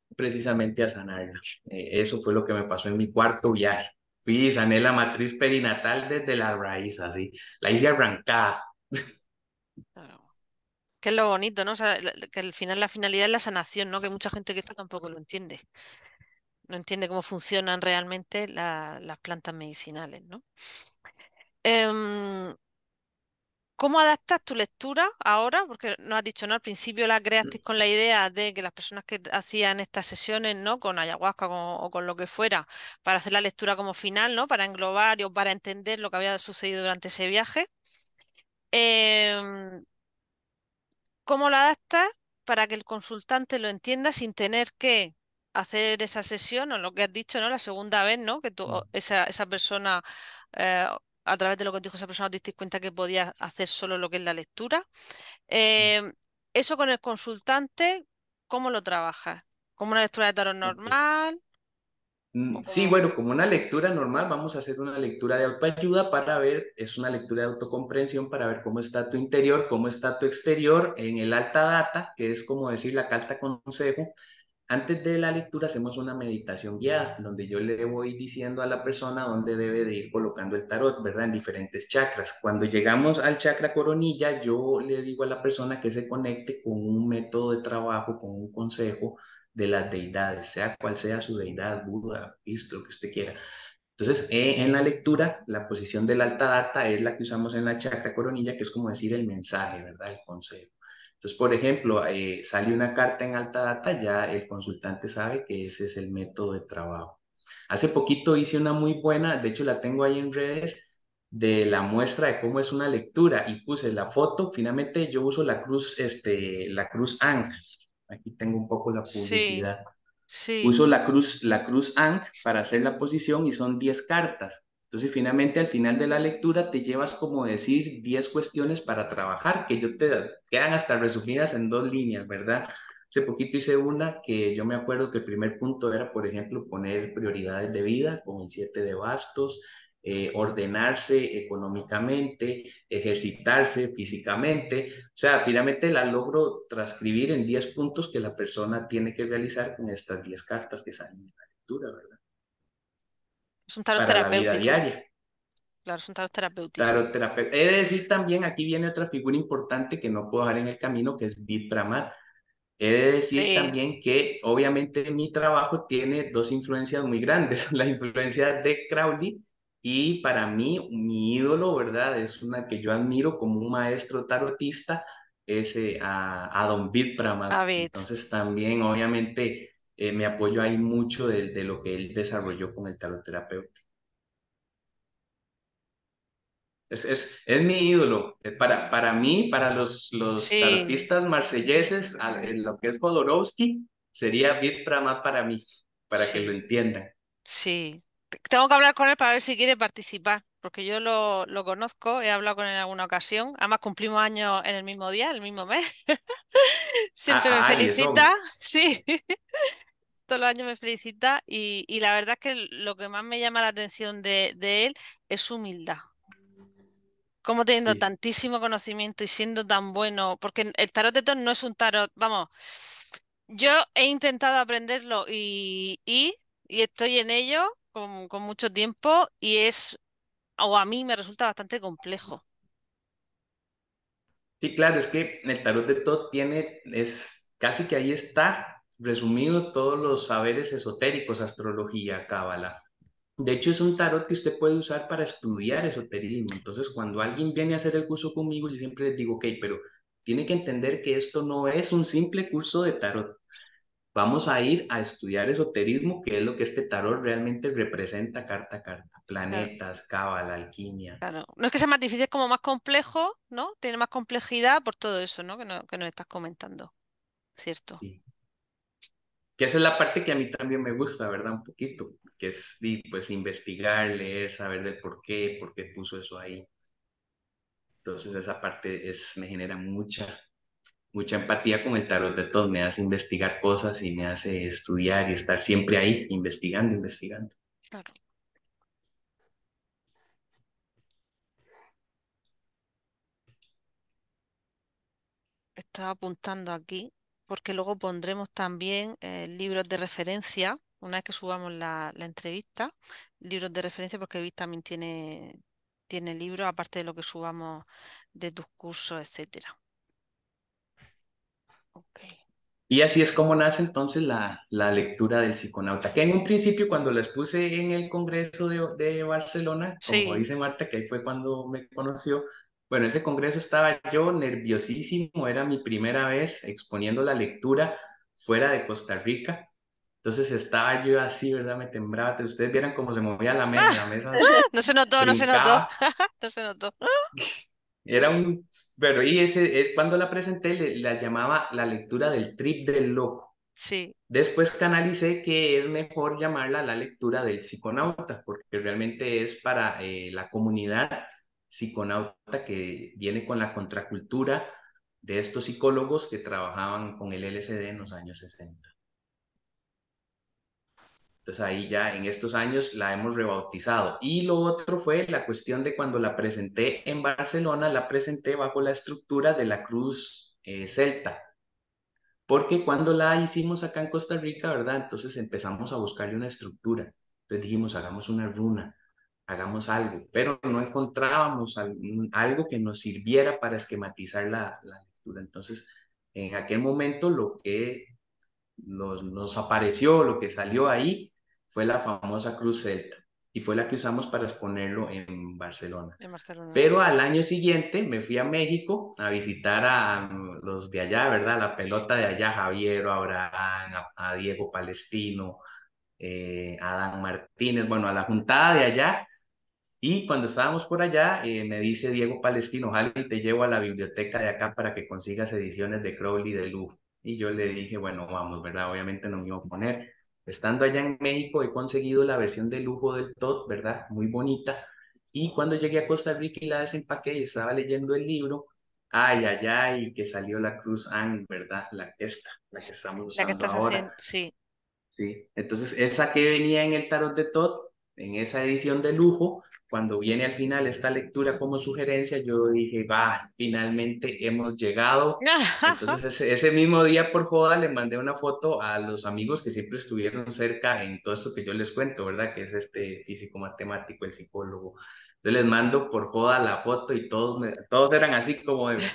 precisamente a sanarla. Eh, eso fue lo que me pasó en mi cuarto viaje. Fui y sané la matriz perinatal desde la raíz, así. La hice arrancada. Claro. Que es lo bonito, ¿no? O sea, la- que al final la finalidad es la sanación, ¿no? Que mucha gente que esto tampoco lo entiende. No entiende cómo funcionan realmente la- las plantas medicinales, ¿no? Em, ¿Cómo adaptas tu lectura ahora? Porque nos has dicho, ¿no? Al principio la creaste con la idea de que las personas que hacían estas sesiones, ¿no? Con ayahuasca con- o con lo que fuera, para hacer la lectura como final, ¿no? Para englobar o para entender lo que había sucedido durante ese viaje. Em, ¿Cómo lo adaptas para que el consultante lo entienda sin tener que hacer esa sesión o lo que has dicho, ¿no? La segunda vez, ¿no? Que tú, o- esa, esa persona, eh, a través de lo que dijo esa persona, te diste cuenta que podías hacer solo lo que es la lectura. Em, Eso con el consultante, ¿cómo lo trabajas? ¿Como una lectura de tarot Ok. normal? ¿O Mm, Sí, como... bueno, como una lectura normal, vamos a hacer una lectura de autoayuda para ver, es una lectura de autocomprensión para ver cómo está tu interior, cómo está tu exterior en el alta data, que es como decir la carta consejo. Antes de la lectura hacemos una meditación guiada, donde yo le voy diciendo a la persona dónde debe de ir colocando el tarot, ¿verdad? En diferentes chakras. Cuando llegamos al chakra coronilla, yo le digo a la persona que se conecte con un método de trabajo, con un consejo de las deidades, sea cual sea su deidad, Buda, Cristo, lo que usted quiera. Entonces, eh, en la lectura, la posición del alta data es la que usamos en la chakra coronilla, que es como decir el mensaje, ¿verdad? El consejo. Entonces, por ejemplo, eh, sale una carta en alta data, ya el consultante sabe que ese es el método de trabajo. Hace poquito hice una muy buena, de hecho la tengo ahí en redes, de la muestra de cómo es una lectura y puse la foto. Finalmente yo uso la cruz, este, la cruz Ankh. Aquí tengo un poco la Sí, publicidad. sí, Uso la cruz, la cruz Ankh para hacer la posición y son diez cartas. Entonces, finalmente, al final de la lectura, te llevas como decir diez cuestiones para trabajar, que yo te quedan hasta resumidas en dos líneas, ¿verdad? Hace poquito hice una que yo me acuerdo que el primer punto era, por ejemplo, poner prioridades de vida con el siete de bastos, eh, ordenarse económicamente, ejercitarse físicamente. O sea, finalmente la logro transcribir en diez puntos que la persona tiene que realizar con estas diez cartas que salen en la lectura, ¿verdad? es un tarot Para la vida terapéutico. diaria. Claro, es un tarot terapéutico. Tarot terapeuta. He de decir también, aquí viene otra figura importante que no puedo dejar en el camino, que es Vid Pramat. He de decir Sí, también que obviamente mi trabajo tiene dos influencias muy grandes, la influencia de Crowley y para mí mi ídolo, ¿verdad? Es una que yo admiro como un maestro tarotista, es eh, a, a Don Vid Pramat. a ver, Entonces también obviamente eh, me apoyo ahí mucho de, de lo que él desarrolló con el tarot terapeuta. Es, es, es mi ídolo. Eh, Para, para mí, para los, los sí, tarotistas marselleses, al- en lo que es Jodorowsky, sería Vid Pramat para mí, para que lo sí. entiendan. Sí, T- tengo que hablar con él para ver si quiere participar, porque yo lo, lo conozco, he hablado con él en alguna ocasión. Además, cumplimos años en el mismo día, el mismo mes. Siempre me Ah, ay, felicita, eso, sí, todos los años me felicita y, y la verdad es que lo que más me llama la atención de, de él es su humildad. Como teniendo sí. tantísimo conocimiento y siendo tan bueno, porque el tarot de Tom no es un tarot, vamos, yo he intentado aprenderlo y, y, y estoy en ello con, con mucho tiempo y es, o a mí me resulta bastante complejo. Sí, claro, es que el tarot de Tot tiene, es casi que ahí está resumido todos los saberes esotéricos, astrología, cábala. De hecho, es un tarot que usted puede usar para estudiar esoterismo. Entonces, cuando alguien viene a hacer el curso conmigo, yo siempre les digo, ok, pero tiene que entender que esto no es un simple curso de tarot. Vamos a ir a estudiar esoterismo, que es lo que este tarot realmente representa carta a carta. Claro, Planetas, cábala, alquimia. claro. No es que sea más difícil, es como más complejo, ¿no? Tiene más complejidad por todo eso, ¿no? Que, no, que nos estás comentando, ¿cierto? Sí. Que esa es la parte que a mí también me gusta, ¿verdad? Un poquito, que es di, pues investigar, leer, saber del por qué, por qué puso eso ahí. Entonces esa parte es, me genera mucha, mucha empatía con el tarot de todos, me hace investigar cosas y me hace estudiar y estar siempre ahí, investigando, investigando. Claro. Estaba apuntando aquí. porque luego pondremos también eh, libros de referencia, una vez que subamos la, la entrevista, libros de referencia, porque Vic también tiene, tiene libros, aparte de lo que subamos de tus cursos, etcétera. Ok. Y así es como nace entonces la, la lectura del psiconauta, que en un principio cuando la expuse en el Congreso de, de Barcelona, como Sí. dice Marta, que ahí fue cuando me conoció, bueno, ese congreso estaba yo nerviosísimo, era mi primera vez exponiendo la lectura fuera de Costa Rica, entonces estaba yo así, ¿verdad? Me temblaba, ustedes vieran cómo se movía la mesa, la mesa No se notó, no se notó. brincaba. No se notó. Era un, pero y ese es cuando la presenté, le, la llamaba la lectura del trip del loco. Sí, Después canalicé que es mejor llamarla la lectura del psiconauta, porque realmente es para eh, la comunidad psiconauta que viene con la contracultura de estos psicólogos que trabajaban con el L S D en los años sesenta. Entonces ahí ya en estos años la hemos rebautizado. Y lo otro fue la cuestión de cuando la presenté en Barcelona, la presenté bajo la estructura de la cruz eh, celta. Porque cuando la hicimos acá en Costa Rica, ¿verdad? Entonces empezamos a buscarle una estructura. Entonces dijimos, hagamos una runa, hagamos algo, pero no encontrábamos algún- algo que nos sirviera para esquematizar la, la lectura. Entonces, en aquel momento lo que nos, nos apareció, lo que salió ahí, fue la famosa Cruz Celta y fue la que usamos para exponerlo en Barcelona. en Barcelona, Pero sí. al año siguiente me fui a México a visitar a los de allá, ¿verdad? La pelota de allá, Javier, a Abraham, a, a Diego Palestino, eh, a Dan Martínez, bueno, a la juntada de allá. Y cuando estábamos por allá, eh, me dice Diego Palestino, ojalá y te llevo a la biblioteca de acá para que consigas ediciones de Crowley de Louvre. Y yo le dije, bueno, vamos, ¿verdad? Obviamente no me iba a poner. Estando allá en México, he conseguido la versión de lujo del T O T, ¿verdad? Muy bonita. Y cuando llegué a Costa Rica y la desempaqué y estaba leyendo el libro, ay, ay, ay, que salió la Cruz Anne, ¿verdad? La que está, la que estamos La que usando estás ahora. haciendo, sí. Sí, entonces esa que venía en el tarot de Todd, en esa edición de lujo, cuando viene al final esta lectura como sugerencia, yo dije, va, finalmente hemos llegado. Entonces ese, ese mismo día por joda le mandé una foto a los amigos que siempre estuvieron cerca en todo esto que yo les cuento, ¿verdad? Que es este físico matemático, el psicólogo. Entonces les mando por joda la foto y todos, me, todos eran así como de,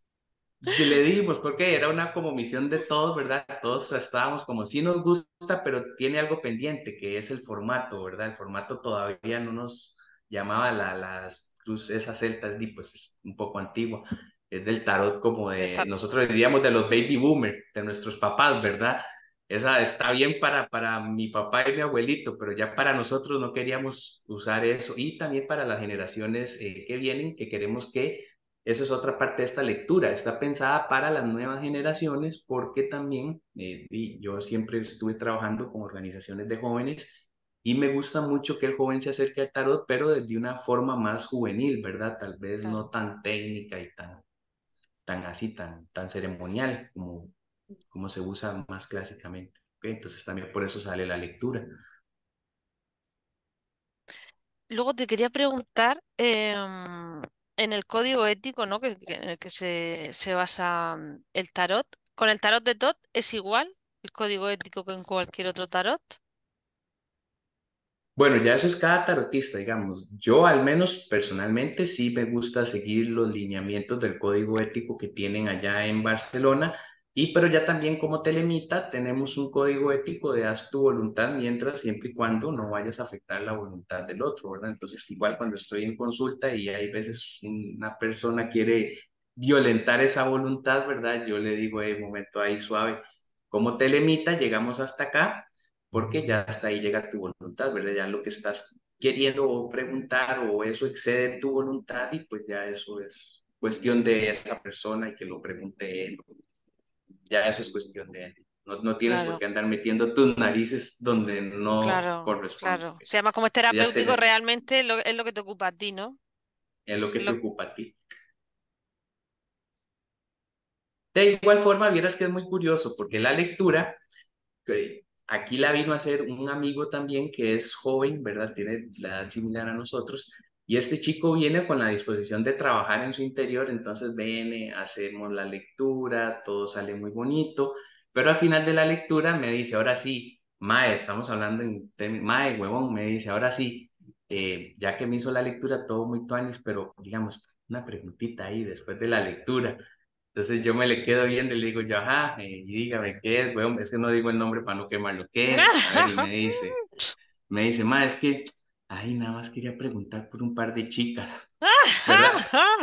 y le dimos, porque era una como misión de todos, ¿verdad? Todos estábamos como, sí nos gusta, pero tiene algo pendiente, que es el formato, ¿verdad? El formato todavía no nos llamaba la, las cruces, esas celtas, y pues es un poco antigua. Es del tarot como de, Está- nosotros diríamos de los baby boomer, de nuestros papás, ¿verdad? Esa está bien para, para mi papá y mi abuelito, pero ya para nosotros no queríamos usar eso. Y también para las generaciones eh, que vienen, que queremos que esa es otra parte de esta lectura. Está pensada para las nuevas generaciones porque también eh, y yo siempre estuve trabajando con organizaciones de jóvenes y me gusta mucho que el joven se acerque al tarot, pero desde una forma más juvenil, ¿verdad? Tal vez claro. no tan técnica y tan, tan así, tan, tan ceremonial como, como se usa más clásicamente. ¿Ok? Entonces también por eso sale la lectura. Luego te quería preguntar, em, en el código ético, ¿no? Que, que- en el que se, se basa mm, el tarot. ¿Con el tarot de Tot es igual el código ético que en cualquier otro tarot? Bueno, ya eso es cada tarotista, digamos. Yo al menos personalmente sí me gusta seguir los lineamientos del código ético que tienen allá en Barcelona, y pero ya también como telemita tenemos un código ético de haz tu voluntad mientras siempre y cuando no vayas a afectar la voluntad del otro, ¿verdad? Entonces igual cuando estoy en consulta y hay veces una persona quiere violentar esa voluntad, ¿verdad? Yo le digo, hey, momento ahí suave. Como telemita llegamos hasta acá porque ya hasta ahí llega tu voluntad, ¿verdad? Ya lo que estás queriendo preguntar o eso excede tu voluntad y pues ya eso es cuestión de esa persona y que lo pregunte él. Ya eso es cuestión de él. No, no tienes por Claro, qué andar metiendo tus narices donde no claro, corresponde. claro. Se llama como es Eso ya terapéutico, te, realmente lo- es lo que te ocupa a ti, ¿no? es lo que te Lo- ocupa a ti. De igual forma, vieras que es muy curioso porque la lectura que aquí la vino a hacer un amigo también que es joven, ¿verdad? Tiene la edad similar a nosotros Y este chico viene con la disposición de trabajar en su interior, entonces viene, hacemos la lectura, todo sale muy bonito, pero al final de la lectura me dice, ahora sí, Mae, estamos hablando en términos, Mae, huevón, me dice, ahora sí, eh, ya que me hizo la lectura, todo muy tuanis, pero digamos, una preguntita ahí después de la lectura. Entonces yo me le quedo viendo y le digo yo, ajá, eh, y dígame qué es, weón, es que no digo el nombre para no quemarlo, ¿qué es? A ver, y me dice, me dice, ma, es que, ay, nada más quería preguntar por un par de chicas, ¿verdad?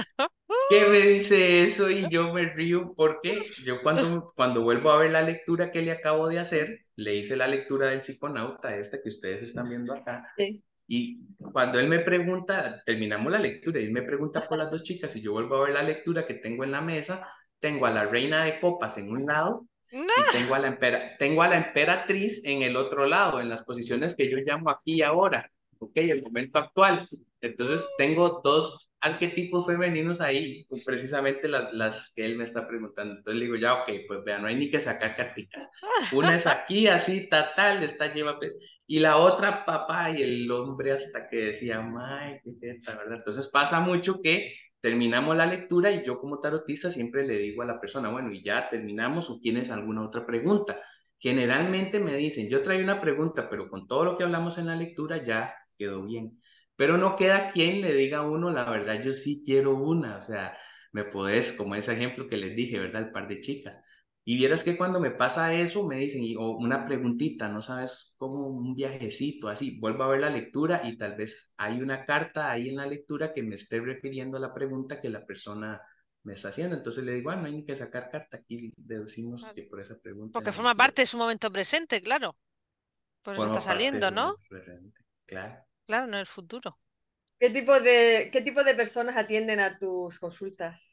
¿Qué me dice eso? Y yo me río porque yo cuando, cuando vuelvo a ver la lectura que le acabo de hacer, le hice la lectura del psiconauta, esta que ustedes están viendo acá, Sí. y cuando él me pregunta, terminamos la lectura y él me pregunta por las dos chicas y yo vuelvo a ver la lectura que tengo en la mesa, tengo a la reina de copas en un lado y tengo a la, empera tengo a la emperatriz en el otro lado, en las posiciones que yo llamo aquí y ahora, ¿ok? El momento actual. Entonces tengo dos arquetipos femeninos ahí, precisamente las, las que él me está preguntando. Entonces le digo, ya, ok, pues vea, no hay ni que sacar carticas. Una es aquí, así, ta, tal, está lleva, y la otra, papá, y el hombre hasta que decía, may, qué teta, ¿verdad? Entonces pasa mucho que terminamos la lectura y yo como tarotista siempre le digo a la persona, bueno, y ya terminamos o tienes alguna otra pregunta. Generalmente me dicen, yo traigo una pregunta, pero con todo lo que hablamos en la lectura ya quedó bien. Pero no queda quien le diga a uno, la verdad, yo sí quiero una, o sea, me podés, como ese ejemplo que les dije, ¿verdad? El par de chicas. Y vieras que cuando me pasa eso, me dicen, y- o una preguntita, no sabes cómo un viajecito, así, vuelvo a ver la lectura y tal vez hay una carta ahí en la lectura que me esté refiriendo a la pregunta que la persona me está haciendo. Entonces le digo, ah, no hay ni que sacar carta, aquí deducimos que por esa pregunta en Porque la forma lectura parte de su momento presente, claro. Por eso está forma parte de saliendo, su ¿no? momento presente. Claro. Claro, en el futuro. ¿Qué tipo de, qué tipo de personas atienden a tus consultas?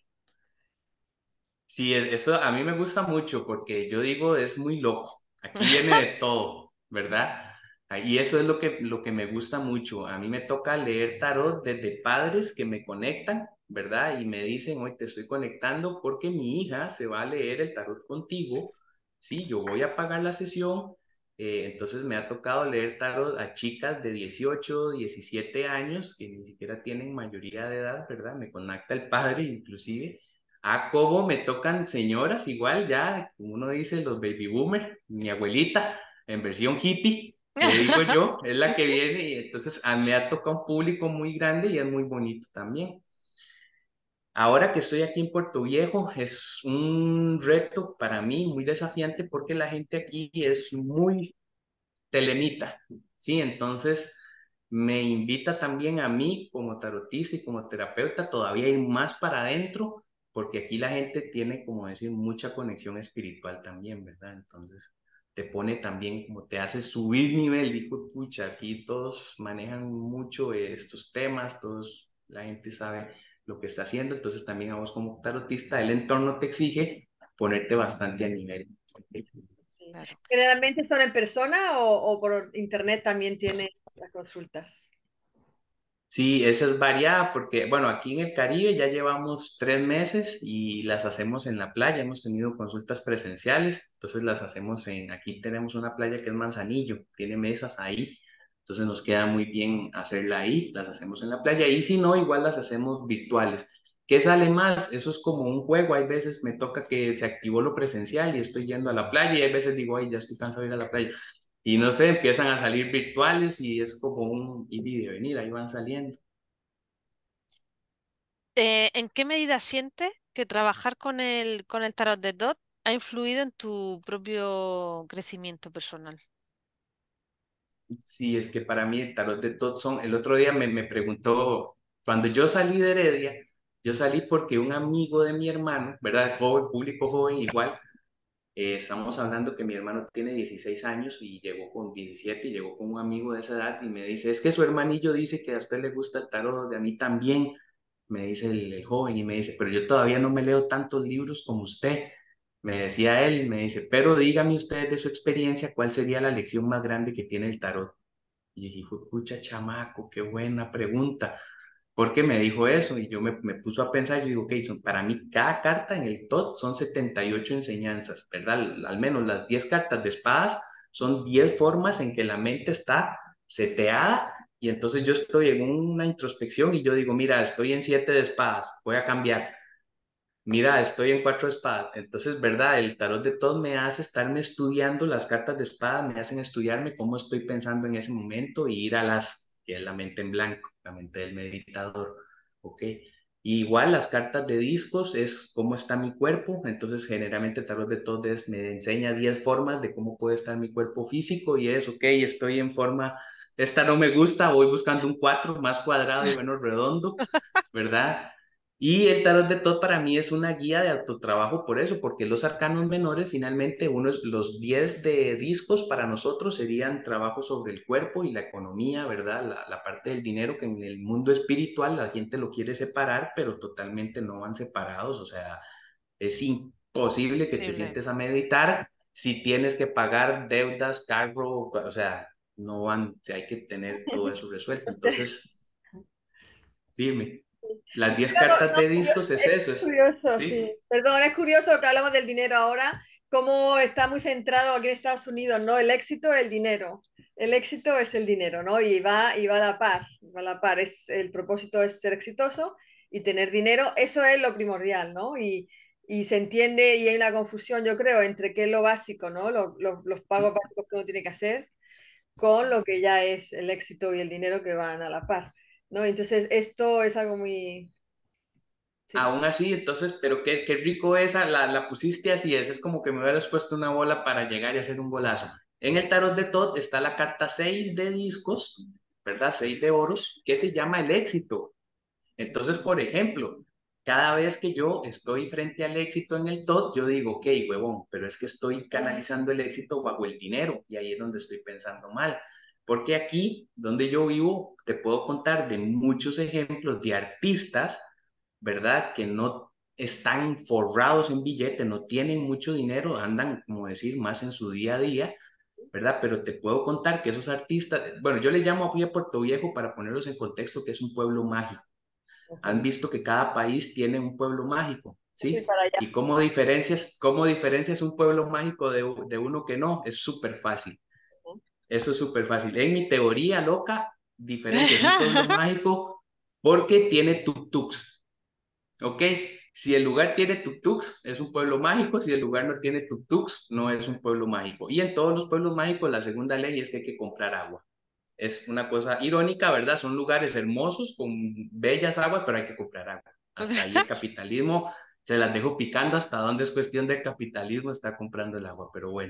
Sí, e- eso a mí me gusta mucho porque yo digo, es muy loco. Aquí viene de todo, ¿verdad? Ah, y eso es lo que, lo que me gusta mucho. A mí me toca leer tarot desde padres que me conectan, ¿verdad? Y me dicen, hoy te estoy conectando porque mi hija se va a leer el tarot contigo. Sí, yo voy a pagar la sesión. Eh, entonces me ha tocado leer tarot a chicas de dieciocho, diecisiete años que ni siquiera tienen mayoría de edad, ¿verdad? Me conecta el padre inclusive. Ah, cómo me tocan señoras, igual ya, como uno dice, los baby boomers, mi abuelita, en versión hippie, le digo yo, es la que viene y entonces a mí me ha tocado un público muy grande y es muy bonito también. Ahora que estoy aquí en Puerto Viejo, es un reto para mí muy desafiante porque la gente aquí es muy telemita, ¿sí? Entonces me invita también a mí como tarotista y como terapeuta todavía ir más para adentro, porque aquí la gente tiene, como decir, mucha conexión espiritual también, ¿verdad? Entonces te pone también, como te hace subir nivel, digo, pucha, aquí todos manejan mucho estos temas, todos, la gente sabe lo que está haciendo, entonces también a vos como tarotista, el entorno te exige ponerte bastante a nivel. Sí. Claro. ¿Generalmente son en persona o, o por internet también tienes las consultas? Sí, esa es variada porque, bueno, aquí en el Caribe ya llevamos tres meses y las hacemos en la playa. Hemos tenido consultas presenciales, entonces las hacemos en, aquí tenemos una playa que es Manzanillo, tiene mesas ahí, entonces nos queda muy bien hacerla ahí, las hacemos en la playa y si no, igual las hacemos virtuales. ¿Qué sale más? Eso es como un juego, hay veces me toca que se activó lo presencial y estoy yendo a la playa y hay veces digo, ay, ya estoy cansado de ir a la playa. Y no sé, empiezan a salir virtuales y es como un ir y de venir, ahí van saliendo. Eh, ¿en qué medida sientes que trabajar con el, con el tarot de Dot ha influido en tu propio crecimiento personal? Sí, es que para mí el tarot de Totson, el otro día me, me preguntó, cuando yo salí de Heredia, yo salí porque un amigo de mi hermano, ¿verdad? Joven, público joven, igual, eh, estamos hablando que mi hermano tiene dieciséis años y llegó con diecisiete y llegó con un amigo de esa edad y me dice, es que su hermanillo dice que a usted le gusta el tarot, de a mí también, me dice el, el joven y me dice, pero yo todavía no me leo tantos libros como usted. Me decía él, me dice, pero dígame usted de su experiencia, ¿cuál sería la lección más grande que tiene el tarot? Y dije, fue pucha chamaco, qué buena pregunta. ¿Por qué me dijo eso? Y yo me, me puso a pensar, yo digo, ok, son, para mí cada carta en el T O T son setenta y ocho enseñanzas, ¿verdad? Al, al menos las diez cartas de espadas son diez formas en que la mente está seteada Y entonces yo estoy en una introspección y yo digo, mira, estoy en siete de espadas, voy a cambiar. Mira, estoy en cuatro de espadas. Entonces, ¿verdad? El tarot de todos me hace estarme estudiando las cartas de espada, me hacen estudiarme cómo estoy pensando en ese momento y ir a las, que es la mente en blanco, la mente del meditador. ¿Ok? Y igual las cartas de discos es cómo está mi cuerpo. Entonces, generalmente el tarot de todos es- me enseña diez formas de cómo puede estar mi cuerpo físico y es, ok, estoy en forma, esta no me gusta, voy buscando un cuatro más cuadrado y menos redondo, ¿verdad? Y el tarot de Tot para mí es una guía de autotrabajo por eso, porque los arcanos menores, finalmente, unos, los diez de discos para nosotros serían trabajo sobre el cuerpo y la economía, ¿verdad? La, la parte del dinero que en el mundo espiritual la gente lo quiere separar, pero totalmente no van separados. O sea, es imposible que te Posible. sientes a meditar si tienes que pagar deudas, cargo, o sea, no van, o sea, hay que tener todo eso resuelto. Entonces, dime. Las diez No, cartas no, de curio- discos es es eso, es, curioso, sí. ¿sí? Perdón, es curioso lo que hablamos del dinero ahora, cómo está muy centrado aquí en Estados Unidos, ¿no? El éxito, el dinero. El éxito es el dinero, ¿no? Y va, y va a la par, va a la par. Es, el propósito es ser exitoso y tener dinero, eso es lo primordial, ¿no? Y, y se entiende y hay una confusión, yo creo, entre qué es lo básico, ¿no? Lo- lo- los pagos básicos que uno tiene que hacer con lo que ya es el éxito y el dinero que van a la par, ¿no? Entonces, esto es algo muy... Sí. Aún así, entonces, pero qué, qué rico esa, la, la pusiste así, esa es como que me hubieras puesto una bola para llegar y hacer un golazo. En el tarot de Tot está la carta seis de discos, ¿verdad? Seis de oros, que se llama el éxito. Entonces, por ejemplo, cada vez que yo estoy frente al éxito en el T O T, yo digo, ok, huevón, pero es que estoy canalizando el éxito bajo el dinero y ahí es donde estoy pensando mal. Porque aquí, donde yo vivo, te puedo contar de muchos ejemplos de artistas, ¿verdad? Que no están forrados en billete, no tienen mucho dinero, andan, como decir, más en su día a día, ¿verdad? Pero te puedo contar que esos artistas, bueno, yo le llamo aquí a Puerto Viejo para ponerlos en contexto que es un pueblo mágico. Han Ujú. visto que cada país tiene un pueblo mágico, Sí, ¿sí? para allá. ¿Y cómo diferencias, cómo diferencias un pueblo mágico de, de uno que no? Es súper fácil. Ujú. Eso es súper fácil. En mi teoría loca, diferencias un pueblo mágico porque tiene tuk-tuks, ¿ok? Si el lugar tiene tuk-tuks, es un pueblo mágico. Si el lugar no tiene tuk-tuks, no es un pueblo mágico. Y en todos los pueblos mágicos, la segunda ley es que hay que comprar agua. Es una cosa irónica, ¿verdad? Son lugares hermosos con bellas aguas, pero hay que comprar agua. Hasta ahí el capitalismo se las dejo picando hasta dónde es cuestión del capitalismo estar comprando el agua, pero bueno.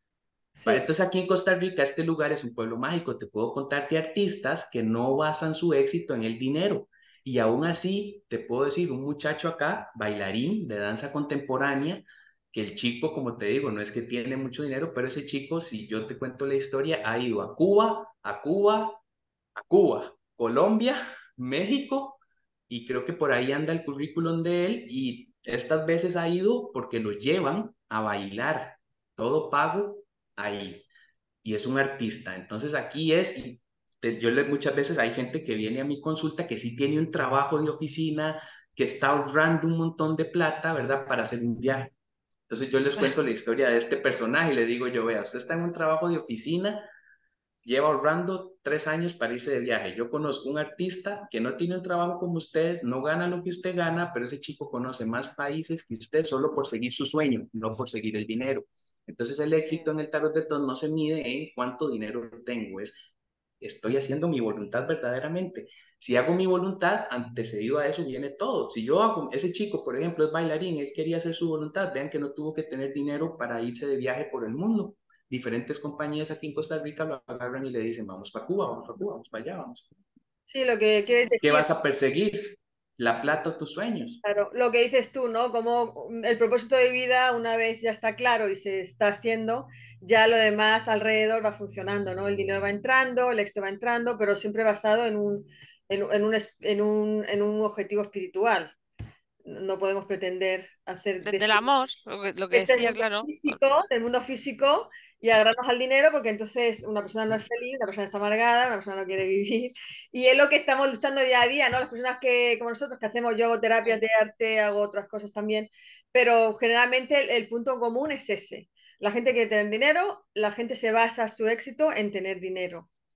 Va, Sí, entonces aquí en Costa Rica este lugar es un pueblo mágico. Te puedo contar de artistas que no basan su éxito en el dinero. Y aún así, te puedo decir, un muchacho acá, bailarín de danza contemporánea, que el chico, como te digo, no es que tiene mucho dinero, pero ese chico, si yo te cuento la historia, ha ido a Cuba, a Cuba, a Cuba, Colombia, México, y creo que por ahí anda el currículum de él, y estas veces ha ido porque lo llevan a bailar, todo pago ahí, y es un artista. Entonces aquí es, y te- yo le, muchas veces hay gente que viene a mi consulta que sí tiene un trabajo de oficina, que está ahorrando un montón de plata, ¿verdad? Para hacer un viaje. Entonces yo les cuento la historia de este personaje y le digo yo, vea, usted está en un trabajo de oficina, lleva ahorrando tres años para irse de viaje. Yo conozco un artista que no tiene un trabajo como usted, no gana lo que usted gana, pero ese chico conoce más países que usted solo por seguir su sueño, no por seguir el dinero. Entonces el sí, éxito en el tarot de todos no se mide en cuánto dinero tengo, es estoy haciendo mi voluntad verdaderamente. Si hago mi voluntad, antecedido a eso viene todo. Si yo hago, ese chico, por ejemplo, es bailarín, él quería hacer su voluntad, vean que no tuvo que tener dinero para irse de viaje por el mundo. Diferentes compañías aquí en Costa Rica lo agarran y le dicen, vamos para Cuba, vamos para Cuba, vamos para allá, vamos. sí, lo que quieres ¿Qué decir, vas a perseguir? ¿La plata o tus sueños? claro, lo que dices tú, ¿no? Como el propósito de vida, una vez ya está claro y se está haciendo, ya lo demás alrededor va funcionando, ¿no? El dinero va entrando, el éxito va entrando, pero siempre basado en un, en, en un, es- en un, en un objetivo espiritual. No podemos pretender hacer de Desde el amor, lo que, lo que este decía, mundo claro. físico, del mundo físico y agarrarnos al dinero porque entonces una persona no es feliz, una persona está amargada, una persona no quiere vivir y es lo que estamos luchando día a día, ¿no? Las personas que, como nosotros, que hacemos, yo hago terapias de arte, hago otras cosas también, pero generalmente el, el punto común es ese. La gente quiere tener dinero, la gente se basa su éxito en tener dinero.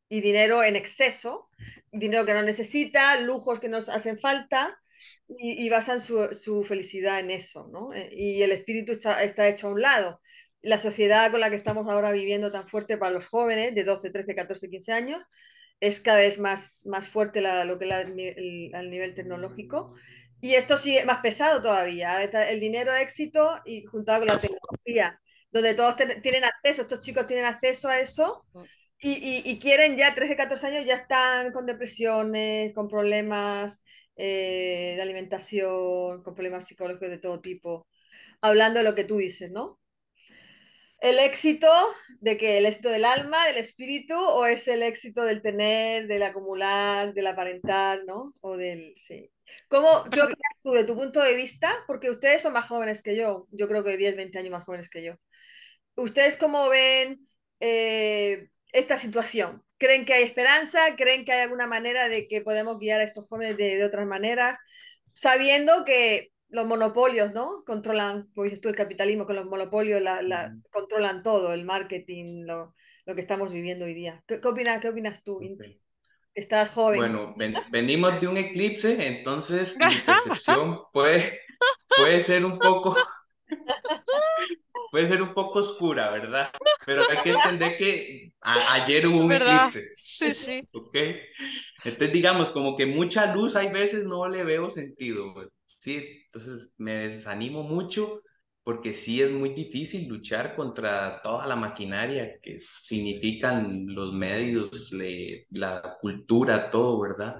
y dinero en exceso, dinero que no necesita, lujos que nos hacen falta y, y basan su, su, felicidad en eso, ¿no? Eh, Y el espíritu está, está hecho a un lado. La sociedad con la que estamos ahora viviendo tan fuerte para los jóvenes de doce, trece, catorce, quince años es cada vez más, más fuerte la, lo que es la, el, el nivel tecnológico. Y esto sigue más pesado todavía. El dinero, éxito y juntado con la tecnología, donde todos ten, tienen acceso, estos chicos tienen acceso a eso y, y, y quieren ya, trece, catorce años, ya están con depresiones, con problemas eh, de alimentación, con problemas psicológicos de todo tipo, hablando de lo que tú dices, ¿no? ¿El éxito de que el éxito del alma, del espíritu, o es el éxito del tener, del acumular, del aparentar, ¿no? O del, sí. ¿Cómo, qué Pasa que- opinas tú de tu punto de vista? Porque ustedes son más jóvenes que yo, yo creo que diez, veinte años más jóvenes que yo. ¿Ustedes cómo ven eh, esta situación? ¿Creen que hay esperanza? ¿Creen que hay alguna manera de que podemos guiar a estos jóvenes de, de otras maneras? Sabiendo que los monopolios, ¿no? Controlan, como dices tú, el capitalismo, con los monopolios la, la, Ujú. controlan todo, el marketing, lo, lo que estamos viviendo hoy día. ¿Qué, qué opinas, qué opinas tú, Inti? Okay. Estás joven. Bueno, ven- venimos de un eclipse, entonces mi percepción puede, puede ser un poco, puede ser un poco oscura, ¿verdad? Pero hay que entender que a- ayer hubo Es un verdad, eclipse, sí, sí. ¿ok? Entonces, digamos, como que mucha luz hay veces no le veo sentido, güey. Sí, entonces me desanimo mucho porque sí es muy difícil luchar contra toda la maquinaria que significan los medios, le- la cultura, todo, ¿verdad?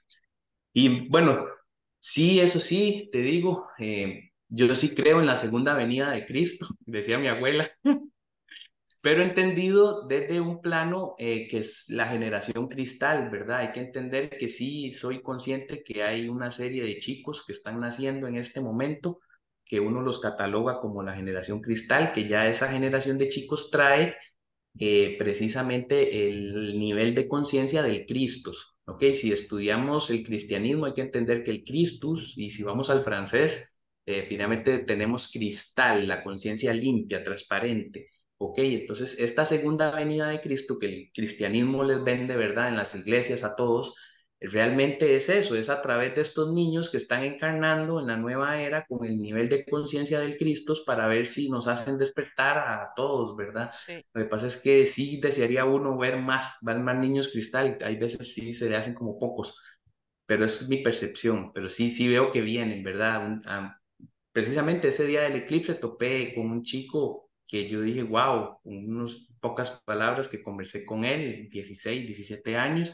Y bueno, sí, eso sí, te digo, eh, yo sí creo en la segunda venida de Cristo, decía mi abuela, pero entendido desde un plano eh, que es la generación cristal, ¿verdad? Hay que entender que sí, soy consciente que hay una serie de chicos que están naciendo en este momento, que uno los cataloga como la generación cristal, que ya esa generación de chicos trae eh, precisamente el nivel de conciencia del Christus. ¿Ok? Si estudiamos el cristianismo hay que entender que el Christus, y si vamos al francés, eh, finalmente tenemos cristal, la conciencia limpia, transparente. ¿Ok? Entonces, esta segunda venida de Cristo que el cristianismo les vende, ¿verdad? En las iglesias a todos, realmente es eso, es a través de estos niños que están encarnando en la nueva era con el nivel de conciencia del Cristo para ver si nos hacen despertar a todos, ¿verdad? Sí. Lo que pasa es que sí desearía uno ver más, ver más niños cristal. Hay veces sí se le hacen como pocos, pero es mi percepción. Pero sí, sí veo que vienen, ¿verdad? Un- ah, precisamente ese día del eclipse topé con un chico que yo dije, wow, unas pocas palabras que conversé con él, dieciséis diecisiete años,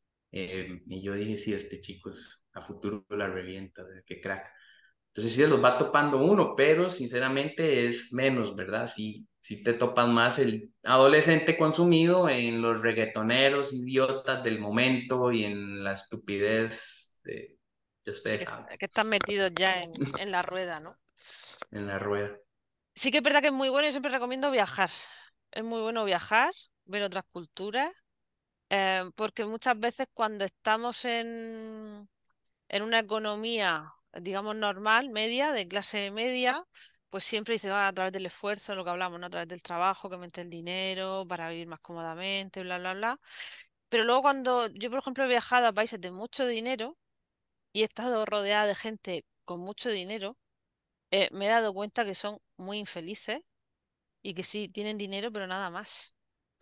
eh, y yo dije, sí, este chico es, a futuro la revienta, qué crack. Entonces sí se los va topando uno, pero sinceramente es menos, ¿verdad? Sí, sí te topas más el adolescente consumido en los reggaetoneros idiotas del momento y en la estupidez de, de ustedes Que, saben, que están metidos ya en, en la rueda, ¿no? en la rueda. Sí que es verdad que es muy bueno y siempre recomiendo viajar. Es muy bueno viajar, ver otras culturas, eh, porque muchas veces cuando estamos en, en una economía, digamos, normal, media, de clase media, pues siempre dice, va a través del esfuerzo, lo que hablamos, ¿no? A través del trabajo, que mete el dinero para vivir más cómodamente, bla, bla, bla. Pero luego cuando yo, por ejemplo, he viajado a países de mucho dinero y he estado rodeada de gente con mucho dinero, eh, me he dado cuenta que son muy infelices y que sí tienen dinero, pero nada más.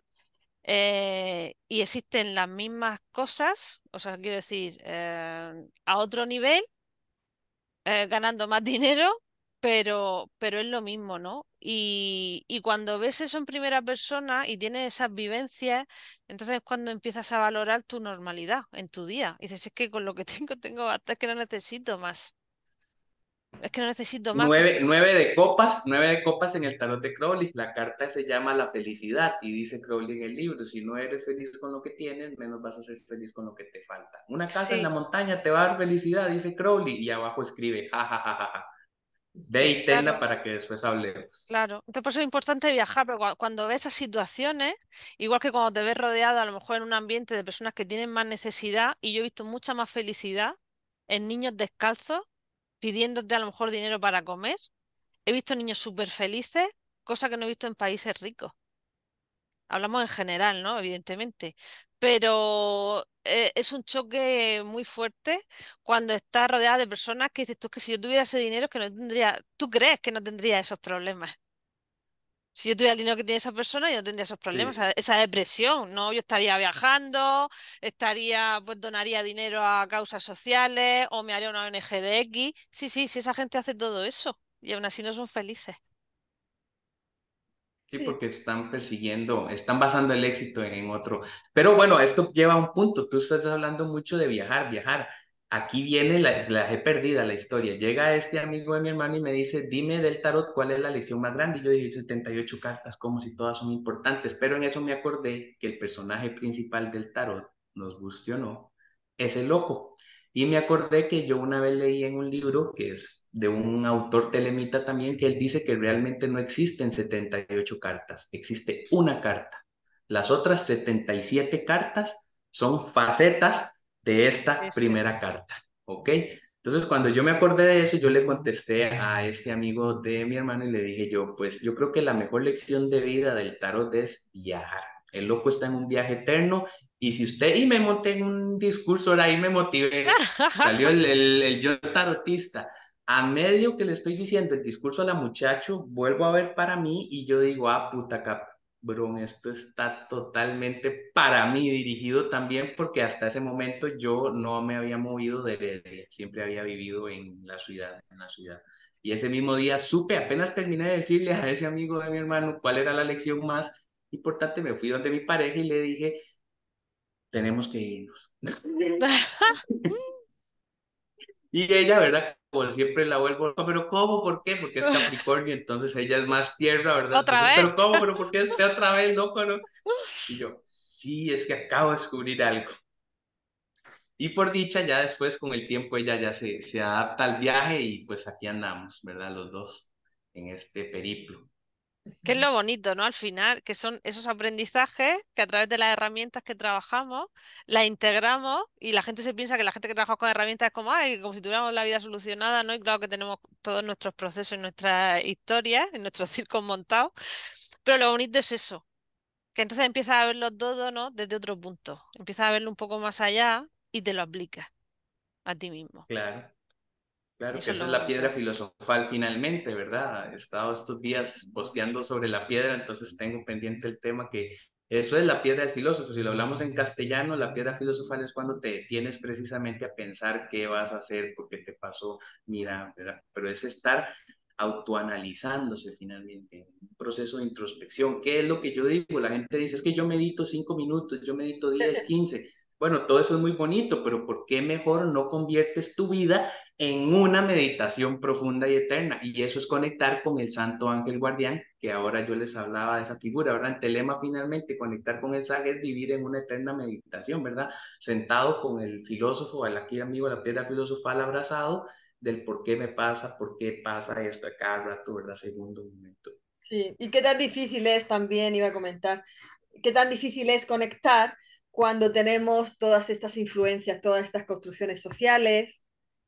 Eh, y existen las mismas cosas, o sea, quiero decir, eh, a otro nivel, eh, ganando más dinero, pero, pero es lo mismo, ¿no? Y, y cuando ves eso en primera persona y tienes esas vivencias, entonces es cuando empiezas a valorar tu normalidad en tu día. Y dices, es que con lo que tengo, tengo bastante, es que no necesito más. Es que no necesito más Nueve, porque nueve de copas, nueve de copas en el tarot de Crowley. La carta se llama la felicidad y dice Crowley en el libro, si no eres feliz con lo que tienes, menos vas a ser feliz con lo que te falta. Una casa en la sí, montaña te va a dar felicidad, dice Crowley, y abajo escribe, ja, ja, ja, ja, ja. Ve y tenla claro. para que después hablemos. Claro, entonces por eso es importante viajar, pero cua- cuando ves esas situaciones, igual que cuando te ves rodeado a lo mejor en un ambiente de personas que tienen más necesidad, y yo he visto mucha más felicidad en niños descalzos pidiéndote a lo mejor dinero para comer, he visto niños súper felices, cosa que no he visto en países ricos. Hablamos en general, ¿no? Evidentemente. pero eh, es un choque muy fuerte cuando estás rodeada de personas que dices tú, que si yo tuviera ese dinero, que no tendría, tú crees que no tendría esos problemas. Si yo tuviera el dinero que tiene esa persona, yo no tendría esos problemas, Sí. esa, esa depresión, ¿no? Yo estaría viajando, estaría, pues donaría dinero a causas sociales o me haría una O N G de X. Sí, sí, sí, esa gente hace todo eso y aún así no son felices. Sí, Sí, porque están persiguiendo, están basando el éxito en otro. Pero bueno, esto lleva a un punto. Tú estás hablando mucho de viajar, viajar. Aquí viene la, la dejé perdida la historia. Llega este amigo de mi hermano y me dice, dime del tarot cuál es la lección más grande. Y yo dije setenta y ocho cartas, como si todas son importantes. Pero en eso me acordé que el personaje principal del tarot, nos guste o no, es el loco. Y me acordé que yo una vez leí en un libro que es de un autor telemita también, que él dice que realmente no existen setenta y ocho cartas, existe una carta. Las otras setenta y siete cartas son facetas de esta Ese. primera carta, ¿ok? Entonces, cuando yo me acordé de eso, yo le contesté a este amigo de mi hermano y le dije yo, pues yo creo que la mejor lección de vida del tarot es viajar. El loco está en un viaje eterno y si usted, y me monté en un discurso, ahora ahí me motivé, salió el, el, el yo tarotista. A medio que le estoy diciendo el discurso a la muchacho, vuelvo a ver para mí y yo digo, ah, puta cabrón, esto está totalmente para mí dirigido también porque hasta ese momento yo no me había movido de Heredia, siempre había vivido en la ciudad, en la ciudad. Y ese mismo día supe, apenas terminé de decirle a ese amigo de mi hermano cuál era la lección más importante, me fui donde mi pareja y le dije, tenemos que irnos. Y ella, ¿verdad? Como siempre la vuelvo, loca, pero ¿cómo? ¿Por qué? Porque es Capricornio, entonces ella es más tierra, ¿verdad? ¿Otra Entonces, vez? pero ¿cómo? ¿Pero por qué usted otra vez, loco? ¿No? Y yo, sí, es que acabo de descubrir algo. Y por dicha, ya después con el tiempo ella ya se, se adapta al viaje y pues aquí andamos, ¿verdad? Los dos en este periplo. Que es lo bonito, ¿no? Al final, que son esos aprendizajes que a través de las herramientas que trabajamos, las integramos y la gente se piensa que la gente que trabaja con herramientas es como, ay, como si tuviéramos la vida solucionada, ¿no? Y claro que tenemos todos nuestros procesos y nuestras historias, y nuestros circos montados, pero lo bonito es eso, que entonces empiezas a verlo todo, ¿no? Desde otro punto, empiezas a verlo un poco más allá y te lo aplicas a ti mismo. Claro. Y Claro que eso es esa lo es la piedra bonito. filosofal finalmente, ¿verdad? He estado estos días posteando sobre la piedra, entonces tengo pendiente el tema que eso es la piedra del filósofo. Si lo hablamos en castellano, la piedra filosofal es cuando te detienes precisamente a pensar qué vas a hacer, por qué te pasó, mira, ¿verdad? Pero es estar autoanalizándose finalmente, un proceso de introspección. ¿Qué es lo que yo digo? La gente dice, es que yo medito cinco minutos, yo medito diez, quince. Bueno, todo eso es muy bonito, pero ¿por qué mejor no conviertes tu vida en una meditación profunda y eterna? Y eso es conectar con el Santo Ángel Guardián, que ahora yo les hablaba de esa figura, ¿verdad? En Telema finalmente conectar con el Sage es vivir en una eterna meditación, ¿verdad? Sentado con el filósofo, el aquí amigo, la piedra filosofal abrazado, del por qué me pasa, por qué pasa esto a cada rato, ¿verdad? Segundo momento. sí. ¿Y qué tan difícil es también, iba a comentar, qué tan difícil es conectar cuando tenemos todas estas influencias, todas estas construcciones sociales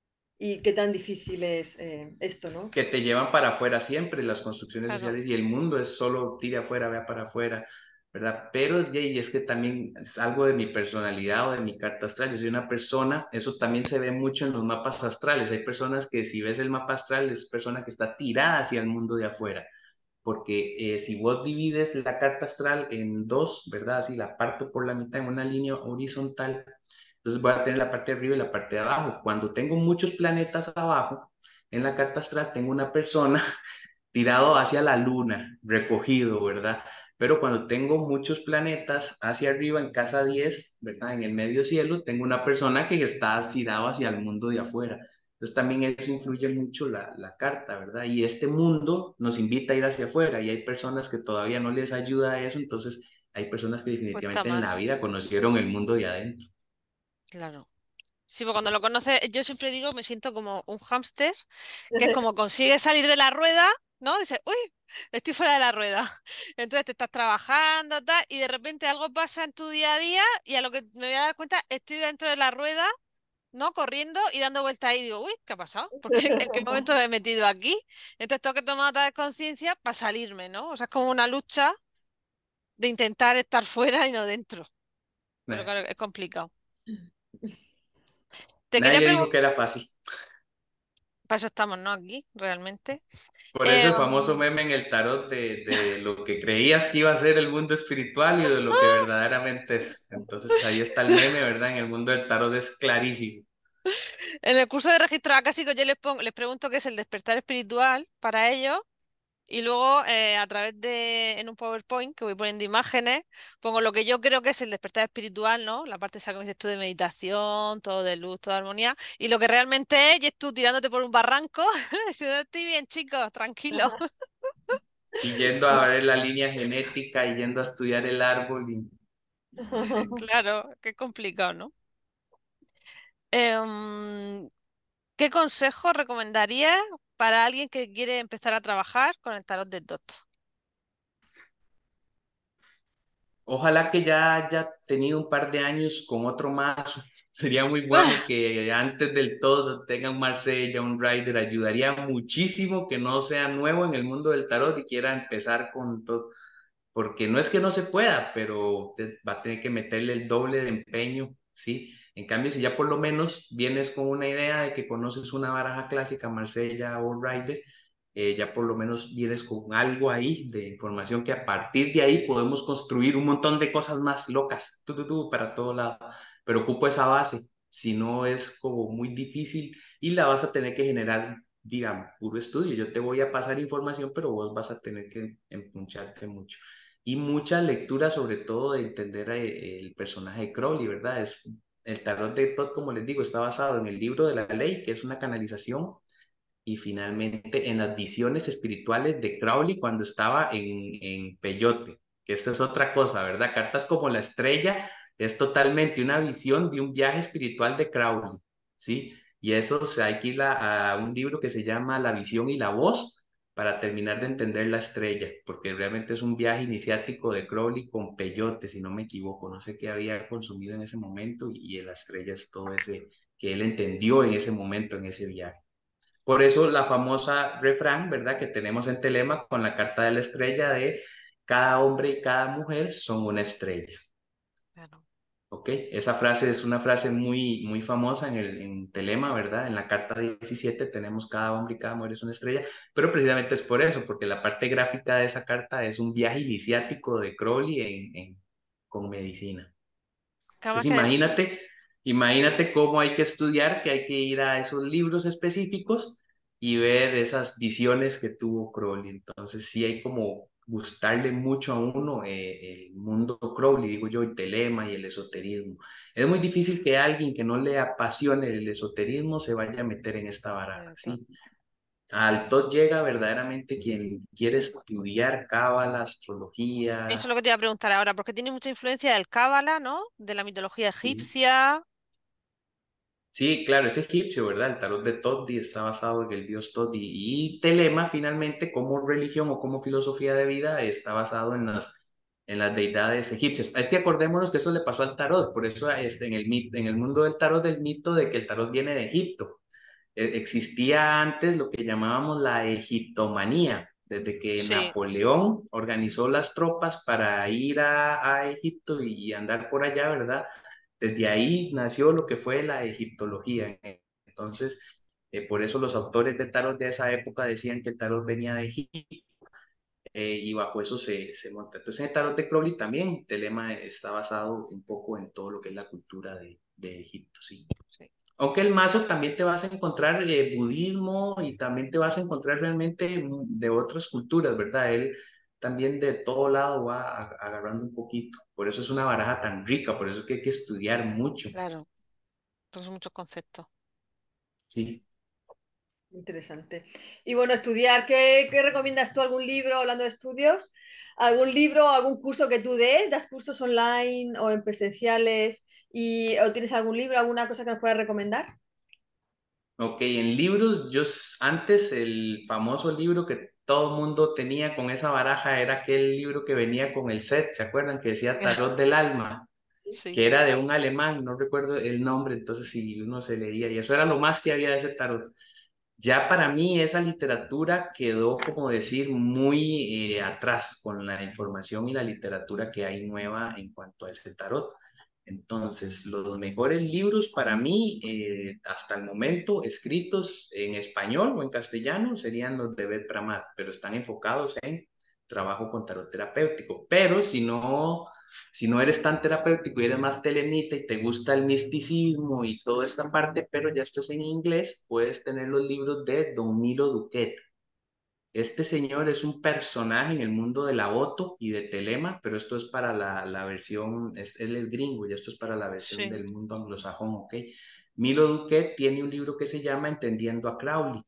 y qué tan difícil es eh, esto, ¿no? Que te llevan para afuera siempre, las construcciones Claro. sociales y el mundo es solo tire afuera, vea para afuera, ¿verdad? Pero y es que también es algo de mi personalidad o de mi carta astral. Yo soy una persona, eso también se ve mucho en los mapas astrales. Hay personas que si ves el mapa astral es persona que está tirada hacia el mundo de afuera. Porque eh, si vos divides la carta astral en dos, ¿verdad? Así la parto por la mitad en una línea horizontal, entonces voy a tener la parte de arriba y la parte de abajo. Cuando tengo muchos planetas abajo, en la carta astral tengo una persona tirado hacia la luna, recogido, ¿verdad? Pero cuando tengo muchos planetas hacia arriba en casa diez, ¿verdad? En el medio cielo, tengo una persona que está tirado hacia el mundo de afuera. Entonces también eso influye mucho la, la carta, ¿verdad? Y este mundo nos invita a ir hacia afuera y hay personas que todavía no les ayuda a eso, entonces hay personas que Cuesta definitivamente en la más, vida conocieron el mundo de adentro. claro. Sí, porque cuando lo conoces, yo siempre digo, me siento como un hámster, que es como consigue salir de la rueda, ¿no? Dice, uy, estoy fuera de la rueda. Entonces te estás trabajando, tal, y de repente algo pasa en tu día a día, y a lo que me voy a dar cuenta, estoy dentro de la rueda, ¿no? Corriendo y dando vueltas ahí, y digo, uy, ¿qué ha pasado? Porque ¿en qué momento me he metido aquí? Entonces tengo que tomar otra vez conciencia para salirme, ¿no? O sea, es como una lucha de intentar estar fuera y no dentro. pero Nah, claro, es complicado. Te quería nadie dijo preguntar, que era fácil. para eso estamos, ¿no? Aquí, realmente. Por eso Eh, el famoso um, meme en el tarot de, de lo que creías que iba a ser el mundo espiritual y de lo que verdaderamente es. Entonces ahí está el meme, ¿verdad? En el mundo del tarot es clarísimo. en el curso de registro acásico yo les pongo, les pregunto qué es el despertar espiritual para ellos. Y luego, eh, a través de, en un PowerPoint que voy poniendo imágenes, pongo lo que yo creo que es el despertar espiritual, ¿no? La parte esa que dices tú de meditación, todo de luz, toda armonía. Y lo que realmente es, y es tú tirándote por un barranco, diciendo, estoy bien, chicos, tranquilos. Y yendo a ver la línea genética y yendo a estudiar el árbol. Y... Claro, qué complicado, ¿no? Em, ¿qué consejo recomendarías para alguien que quiere empezar a trabajar con el tarot de Tot? Ojalá que ya haya tenido un par de años con otro mazo. Sería muy bueno que antes del todo tenga un Marsella, un Rider. Ayudaría muchísimo que no sea nuevo en el mundo del tarot y quiera empezar con todo. Porque no es que no se pueda, pero te- va a tener que meterle el doble de empeño, ¿sí? En cambio, si ya por lo menos vienes con una idea de que conoces una baraja clásica, Marsella o Rider, eh, ya por lo menos vienes con algo ahí de información que a partir de ahí podemos construir un montón de cosas más locas, tú, tú, tú, para todo lado. Pero ocupo esa base, si no es como muy difícil y la vas a tener que generar, digamos, puro estudio. Yo te voy a pasar información, pero vos vas a tener que empuncharte mucho. Y mucha lectura, sobre todo de entender eh, el personaje de Crowley, ¿verdad? Es, el tarot de Todd, como les digo, está basado en el libro de la ley, que es una canalización y finalmente en las visiones espirituales de Crowley cuando estaba en, en Peyote, que esta es otra cosa, ¿verdad? Cartas como La Estrella es totalmente una visión de un viaje espiritual de Crowley, ¿sí? Y eso se hay que ir a, a un libro que se llama La visión y la voz para terminar de entender la estrella, porque realmente es un viaje iniciático de Crowley con peyote, si no me equivoco, no sé qué había consumido en ese momento y, y la estrella es todo ese que él entendió en ese momento, en ese viaje. Por eso la famosa refrán, ¿verdad? Que tenemos en Telema con la carta de la estrella de cada hombre y cada mujer son una estrella. Claro. ¿Ok? Esa frase es una frase muy, muy famosa en el en Telema, ¿verdad? En la carta diecisiete tenemos cada hombre y cada mujer es una estrella, pero precisamente es por eso, porque la parte gráfica de esa carta es un viaje iniciático de Crowley en, en- con medicina. Además Entonces que adem- imagínate, imagínate cómo hay que estudiar, que hay que ir a esos libros específicos y ver esas visiones que tuvo Crowley. Entonces sí hay como gustarle mucho a uno eh, el mundo Crowley, digo yo, el telema y el esoterismo. Es muy difícil que alguien que no le apasione el esoterismo se vaya a meter en esta baraja, eso ¿sí? Al top llega verdaderamente quien quiere estudiar cábala, eso astrología. es lo que te iba a preguntar ahora, porque tiene mucha influencia del Cábala, ¿no? De la mitología Sí. egipcia. Sí, claro, es egipcio, ¿verdad? El tarot de Toti está basado en el dios Toti. Y Telema, finalmente, como religión o como filosofía de vida, está basado en las, en las deidades egipcias. Es que acordémonos que eso le pasó al tarot, por eso este, en el, mit- en el mundo del tarot, el mito de que el tarot viene de Egipto. Eh, existía antes lo que llamábamos la egiptomanía, desde que Sí, Napoleón organizó las tropas para ir a, a Egipto y andar por allá, ¿verdad? Desde ahí nació lo que fue la egiptología. Entonces, eh, por eso los autores de tarot de esa época decían que el tarot venía de Egipto eh, y bajo eso se, se monta. Entonces, en el tarot de Crowley también, Telema está basado un poco en todo lo que es la cultura de, de Egipto, sí. sí, Aunque el mazo también te vas a encontrar eh, budismo y también te vas a encontrar realmente mm, de otras culturas, ¿verdad? Él también de todo lado va a- agarrando un poquito. Por eso es una baraja tan rica, por eso es que hay que estudiar mucho, claro. Pues son muchos conceptos. ¿sí? Interesante. Y bueno, estudiar, ¿qué, qué recomiendas tú? ¿Algún libro hablando de estudios? ¿Algún libro, algún curso que tú des? ¿Das cursos online o en presenciales? ¿Y, o tienes algún libro, alguna cosa que nos puedas recomendar? Ok, en libros, yo s- antes el famoso libro que todo el mundo tenía con esa baraja era aquel libro que venía con el set, ¿se acuerdan? Que decía Tarot del Alma, Sí, que era de un alemán, no recuerdo el nombre, entonces si uno se leía, y eso era lo más que había de ese tarot. Ya para mí esa literatura quedó, como decir, muy eh, atrás con la información y la literatura que hay nueva en cuanto a ese tarot. Entonces, los mejores libros para mí, eh, hasta el momento, escritos en español o en castellano, serían los de Bet Pramat, pero están enfocados en trabajo con tarot terapéutico. Pero si no, si no eres tan terapéutico y eres más telemita y te gusta el misticismo y toda esta parte, pero ya esto es en inglés, puedes tener los libros de Don Milo Duquet. Este señor es un personaje en el mundo de la Oto y de Telema, pero esto es para la, la versión, es, él es gringo y esto es para la versión Sí, del mundo anglosajón, ¿ok? Milo Duquet tiene un libro que se llama Entendiendo a Crowley.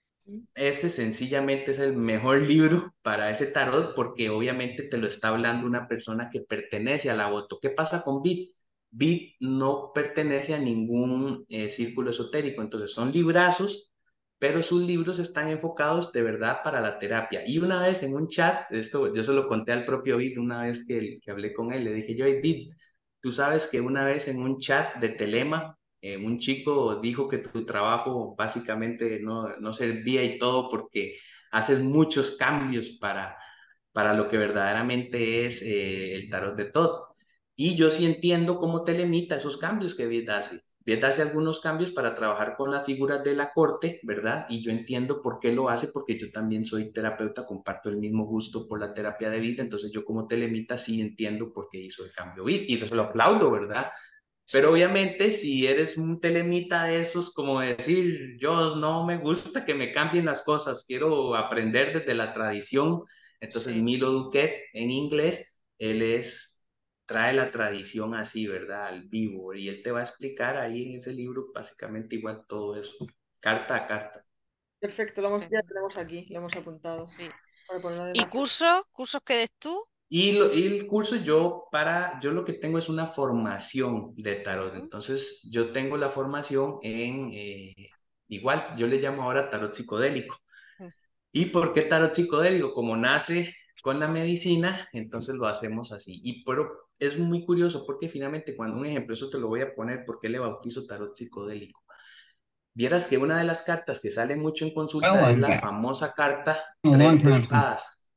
Ese sencillamente es el mejor libro para ese tarot porque obviamente te lo está hablando una persona que pertenece a la Oto. ¿Qué pasa con Bit? Bit no pertenece a ningún eh, círculo esotérico, entonces son librazos, pero sus libros están enfocados de verdad para la terapia. Y una vez en un chat, esto yo se lo conté al propio Bit, una vez que, que hablé con él, le dije yo, hey Bit, tú sabes que una vez en un chat de Telema, eh, un chico dijo que tu trabajo básicamente no, no servía y todo porque haces muchos cambios para, para lo que verdaderamente es eh, el tarot de todo. Y yo sí entiendo cómo te limita esos cambios que Viet hace. Viet hace algunos cambios para trabajar con las figuras de la corte, ¿verdad? Y yo entiendo por qué lo hace, porque yo también soy terapeuta, comparto el mismo gusto por la terapia de vida, entonces yo como telemita sí entiendo por qué hizo el cambio Viet, y pues lo aplaudo, ¿verdad? Pero sí, obviamente si eres un telemita de esos, como decir, yo no me gusta que me cambien las cosas, quiero aprender desde la tradición. Entonces sí. Milo Duquet en inglés, él es, trae la tradición así, ¿verdad? Al vivo. Y él te va a explicar ahí en ese libro básicamente igual todo eso, carta a carta. Perfecto, lo hemos, ya lo Ujú. tenemos aquí, lo hemos apuntado. Sí. Para ponerlo de ¿Y la... cursos? ¿Cursos que des tú? Y, lo, y el curso yo para, yo lo que tengo es una formación de tarot. Ujú. Entonces yo tengo la formación en, eh, igual, yo le llamo ahora tarot psicodélico. Mm. ¿Y por qué tarot psicodélico? Como nace con la medicina, entonces lo hacemos así. Y pero es muy curioso porque finalmente cuando un ejemplo, eso te lo voy a poner, ¿por qué le bautizo tarot psicodélico? Vieras que una de las cartas que sale mucho en consulta es la famosa carta tres de espadas.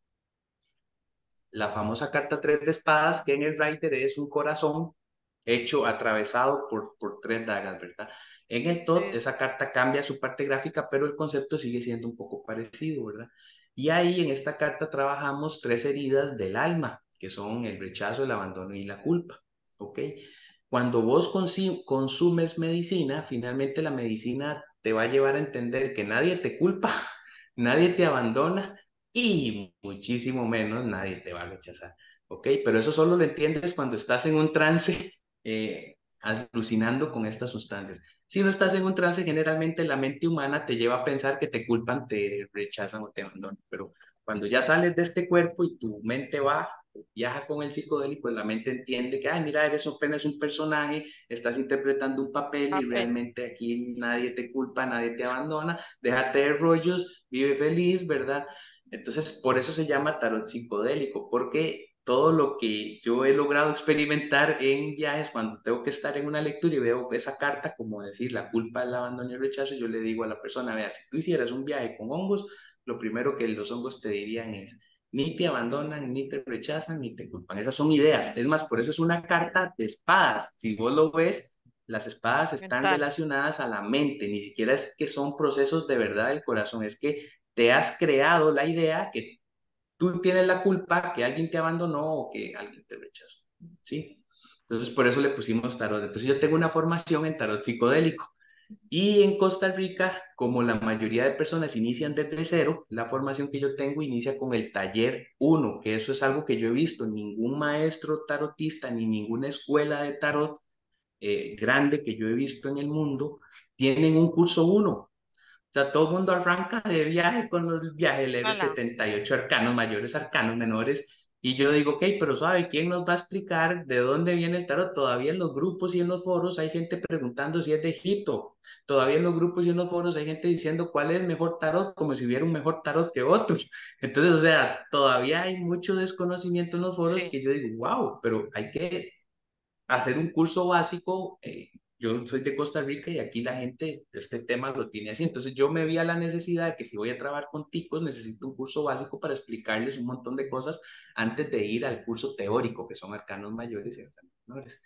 La famosa carta tres de espadas, que en el Rider es un corazón hecho atravesado por, por tres dagas, ¿verdad? En el T O T Sí, esa carta cambia su parte gráfica, pero el concepto sigue siendo un poco parecido, ¿verdad? Y ahí en esta carta trabajamos tres heridas del alma, que son el rechazo, el abandono y la culpa, ¿ok? Cuando vos consumes medicina, finalmente la medicina te va a llevar a entender que nadie te culpa, nadie te abandona y muchísimo menos nadie te va a rechazar, ¿ok? Pero eso solo lo entiendes cuando estás en un trance eh, alucinando con estas sustancias. Si no estás en un trance, generalmente la mente humana te lleva a pensar que te culpan, te rechazan o te abandonan, pero cuando ya sales de este cuerpo y tu mente va, viaja con el psicodélico, pues la mente entiende que, ay, mira, eres apenas un personaje, estás interpretando un papel y papel. realmente aquí nadie te culpa, nadie te abandona, déjate de rollos, vive feliz, ¿verdad? Entonces, por eso se llama tarot psicodélico, porque todo lo que yo he logrado experimentar en viajes, cuando tengo que estar en una lectura y veo esa carta, como decir, la culpa, el abandono y el rechazo, yo le digo a la persona, vea, si tú hicieras un viaje con hongos, lo primero que los hongos te dirían es, ni te abandonan, ni te rechazan, ni te culpan. Esas son ideas. Es más, por eso es una carta de espadas. Si vos lo ves, las espadas están Mental. relacionadas a la mente, ni siquiera es que son procesos de verdad del corazón, es que te has creado la idea que tú tienes la culpa que alguien te abandonó o que alguien te rechazó, ¿sí? Entonces, por eso le pusimos tarot. Entonces, yo tengo una formación en tarot psicodélico. Y en Costa Rica, como la mayoría de personas inician desde cero, la formación que yo tengo inicia con el taller uno, que eso es algo que yo he visto. Ningún maestro tarotista ni ninguna escuela de tarot eh, grande que yo he visto en el mundo tienen un curso uno. O sea, todo el mundo arranca de viaje con los viajeros Hala. setenta y ocho arcanos mayores, arcanos menores. Y yo digo, ok, pero ¿sabe quién nos va a explicar de dónde viene el tarot? Todavía en los grupos y en los foros hay gente preguntando si es de Egipto. Todavía en los grupos y en los foros hay gente diciendo cuál es el mejor tarot, como si hubiera un mejor tarot que otros. Entonces, o sea, todavía hay mucho desconocimiento en los foros Sí, que yo digo, wow, pero hay que hacer un curso básico. Eh, yo soy de Costa Rica y aquí la gente este tema lo tiene así. Entonces yo me vi a la necesidad de que si voy a trabajar con ticos, necesito un curso básico para explicarles un montón de cosas antes de ir al curso teórico, que son arcanos mayores y arcanos menores.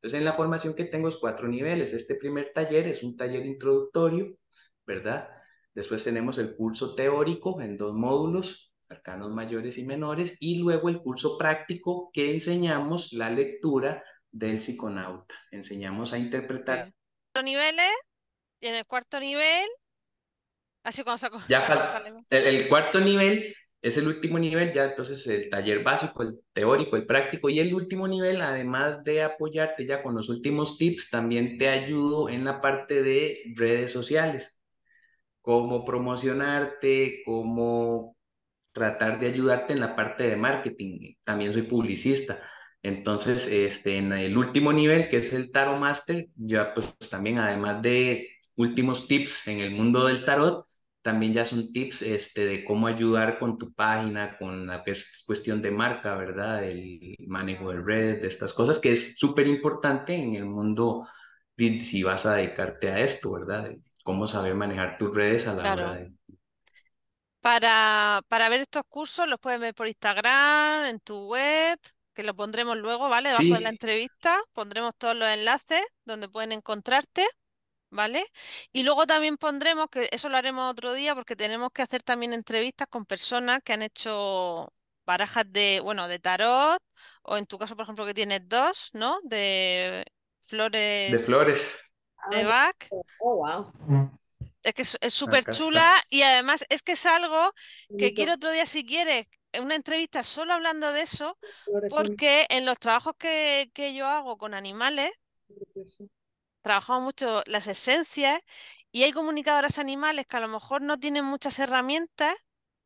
Entonces, en la formación que tengo es cuatro niveles. Este primer taller es un taller introductorio, ¿verdad? Después tenemos el curso teórico en dos módulos, arcanos mayores y menores, y luego el curso práctico que enseñamos la lectura del psiconauta. Enseñamos a interpretar. Sí. Cuatro niveles, y en el cuarto nivel, así cuando saco, Ya saco falta. sale- El, el cuarto nivel es el último nivel, ya entonces el taller básico, el teórico, el práctico, y el último nivel, además de apoyarte ya con los últimos tips, también te ayudo en la parte de redes sociales, cómo promocionarte, cómo tratar de ayudarte en la parte de marketing. También soy publicista. Entonces, este, en el último nivel, que es el Tarot Master, ya pues también además de últimos tips en el mundo del tarot, también ya son tips este, de cómo ayudar con tu página, con la que es cuestión de marca, ¿verdad? El manejo de redes, de estas cosas, que es súper importante en el mundo de- si vas a dedicarte a esto, ¿verdad? De cómo saber manejar tus redes a la hora Claro. de... Para, para ver estos cursos los puedes ver por Instagram, en tu web, que lo pondremos luego, ¿vale? Debajo de la Sí, entrevista pondremos todos los enlaces donde pueden encontrarte, ¿vale? Y luego también pondremos, que eso lo haremos otro día, porque tenemos que hacer también entrevistas con personas que han hecho barajas de, bueno, de tarot, o en tu caso, por ejemplo, que tienes dos, ¿no? De de flores flores. de Ah, Bach. oh, wow. Es que es es súper Acá chula está. y además es que es algo que quiero Bonito. otro día, si quieres, una entrevista solo hablando de eso, Fluorescencia, porque en los trabajos que, que yo hago con animales, precioso. trabajamos mucho las esencias y hay comunicadoras animales que a lo mejor no tienen muchas herramientas.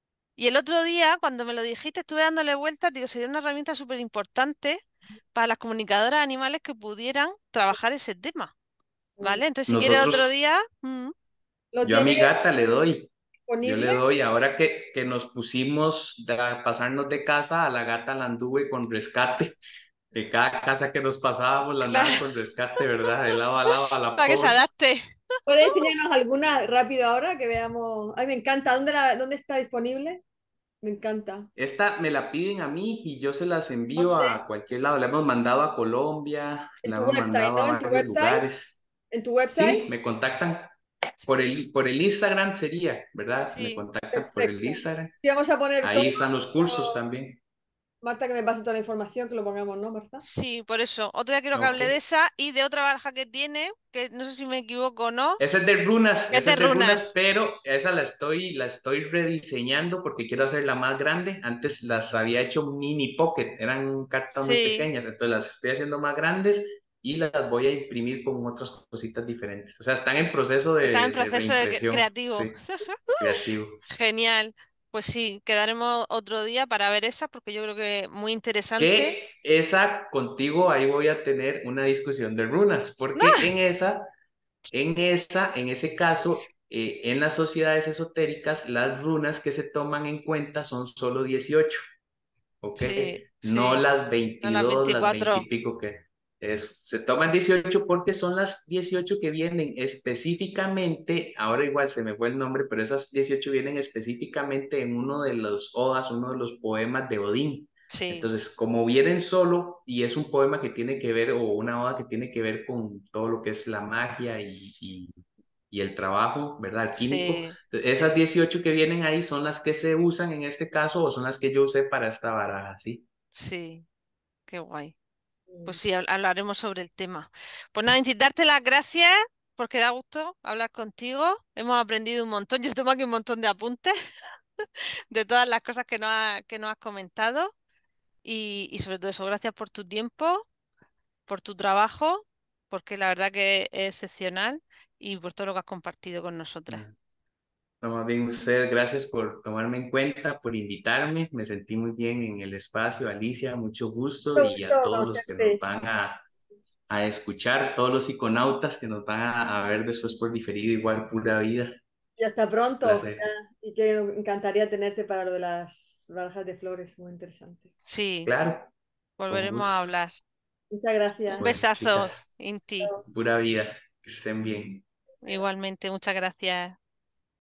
Y el otro día, cuando me lo dijiste, estuve dándole vueltas, digo, sería una herramienta súper importante para las comunicadoras animales que pudieran trabajar ese tema, Mm. ¿vale? Entonces, si quieres otro Nosotros, día, mm, ¿Lo yo a tiene mi gata le doy, yo le disponible? doy, ahora que, que nos pusimos de- a pasarnos de casa, a la gata la anduve con rescate, de cada casa que nos pasábamos la claro, andaba con rescate, ¿verdad? De lado a lado a la para que se pobre. adapte. ¿Puede enseñarnos alguna rápido ahora que veamos? Ay, me encanta. ¿Dónde, la- dónde está disponible? Me encanta. Esta me la piden a mí y yo se las envío ¿Dónde? a cualquier lado. La hemos mandado a Colombia, En la tu hemos website, mandado ¿no? a En tu varios website. lugares. En tu website. Sí, me contactan por Sí, el, por el Instagram sería, ¿verdad? Me sí, contactan por el Perfecto. Instagram. Sí, vamos a poner todo. Ahí están los cursos también. Marta, que me pase toda la información, que lo pongamos, ¿no, Marta? sí, por eso. Otro día quiero que Ok. hable de esa y de otra baraja que tiene, que no sé si me equivoco o no, Esa es de runas, que es esa de es de runas. runas, pero esa la estoy, la estoy rediseñando porque quiero hacerla más grande. Antes las había hecho mini pocket, eran cartas muy Sí, pequeñas, entonces las estoy haciendo más grandes y las voy a imprimir con otras cositas diferentes. O sea, están en proceso está en de, de proceso de cre- reimpresión, creativo. sí, creativo. Genial. Pues sí, quedaremos otro día para ver esa porque yo creo que muy interesante. Que esa contigo ahí voy a tener una discusión de runas, porque en esa En esa, en ese caso, eh, en las sociedades esotéricas, las runas que se toman en cuenta son solo dieciocho, ¿ok? Sí, No sí, las a las veintidós, las veinte veinticuatro. y pico que es. Se toman dieciocho porque son las dieciocho que vienen específicamente, ahora igual se me fue el nombre, pero esas dieciocho vienen específicamente en uno de los odas, uno de los poemas de Odín. Sí, Entonces, como vienen solo y es un poema que tiene que ver, o una oda que tiene que ver con todo lo que es la magia y, y y el trabajo, ¿verdad? Alquímico. sí, Esas sí, dieciocho que vienen ahí son las que se usan en este caso o son las que yo usé para esta baraja, ¿sí? sí, qué guay. Pues Mm. sí, hab- hablaremos sobre el tema. Pues nada, Inti, darte las gracias porque da gusto hablar contigo. Hemos aprendido un montón. Yo tomo aquí un montón de apuntes de todas las cosas que nos, ha- que nos has comentado. Y, y sobre todo eso, gracias por tu tiempo, por tu trabajo, porque la verdad que es excepcional y por todo lo que has compartido con nosotras. Mm. No, más bien usted, gracias por tomarme en cuenta, por invitarme. Me sentí muy bien en el espacio, Alicia, mucho gusto Un y a gusto todos los que nos conocerte. van a, a escuchar, todos los psiconautas que nos van a, a ver después por diferido, igual pura vida. Y hasta pronto. Placer. Y que me encantaría tenerte para lo de las barajas de flores. Muy interesante. Sí, Claro, con volveremos a gusto. hablar. Muchas Un gracias. Bueno, besazo, chicas, Inti. pura vida, que estén bien. Igualmente, muchas gracias.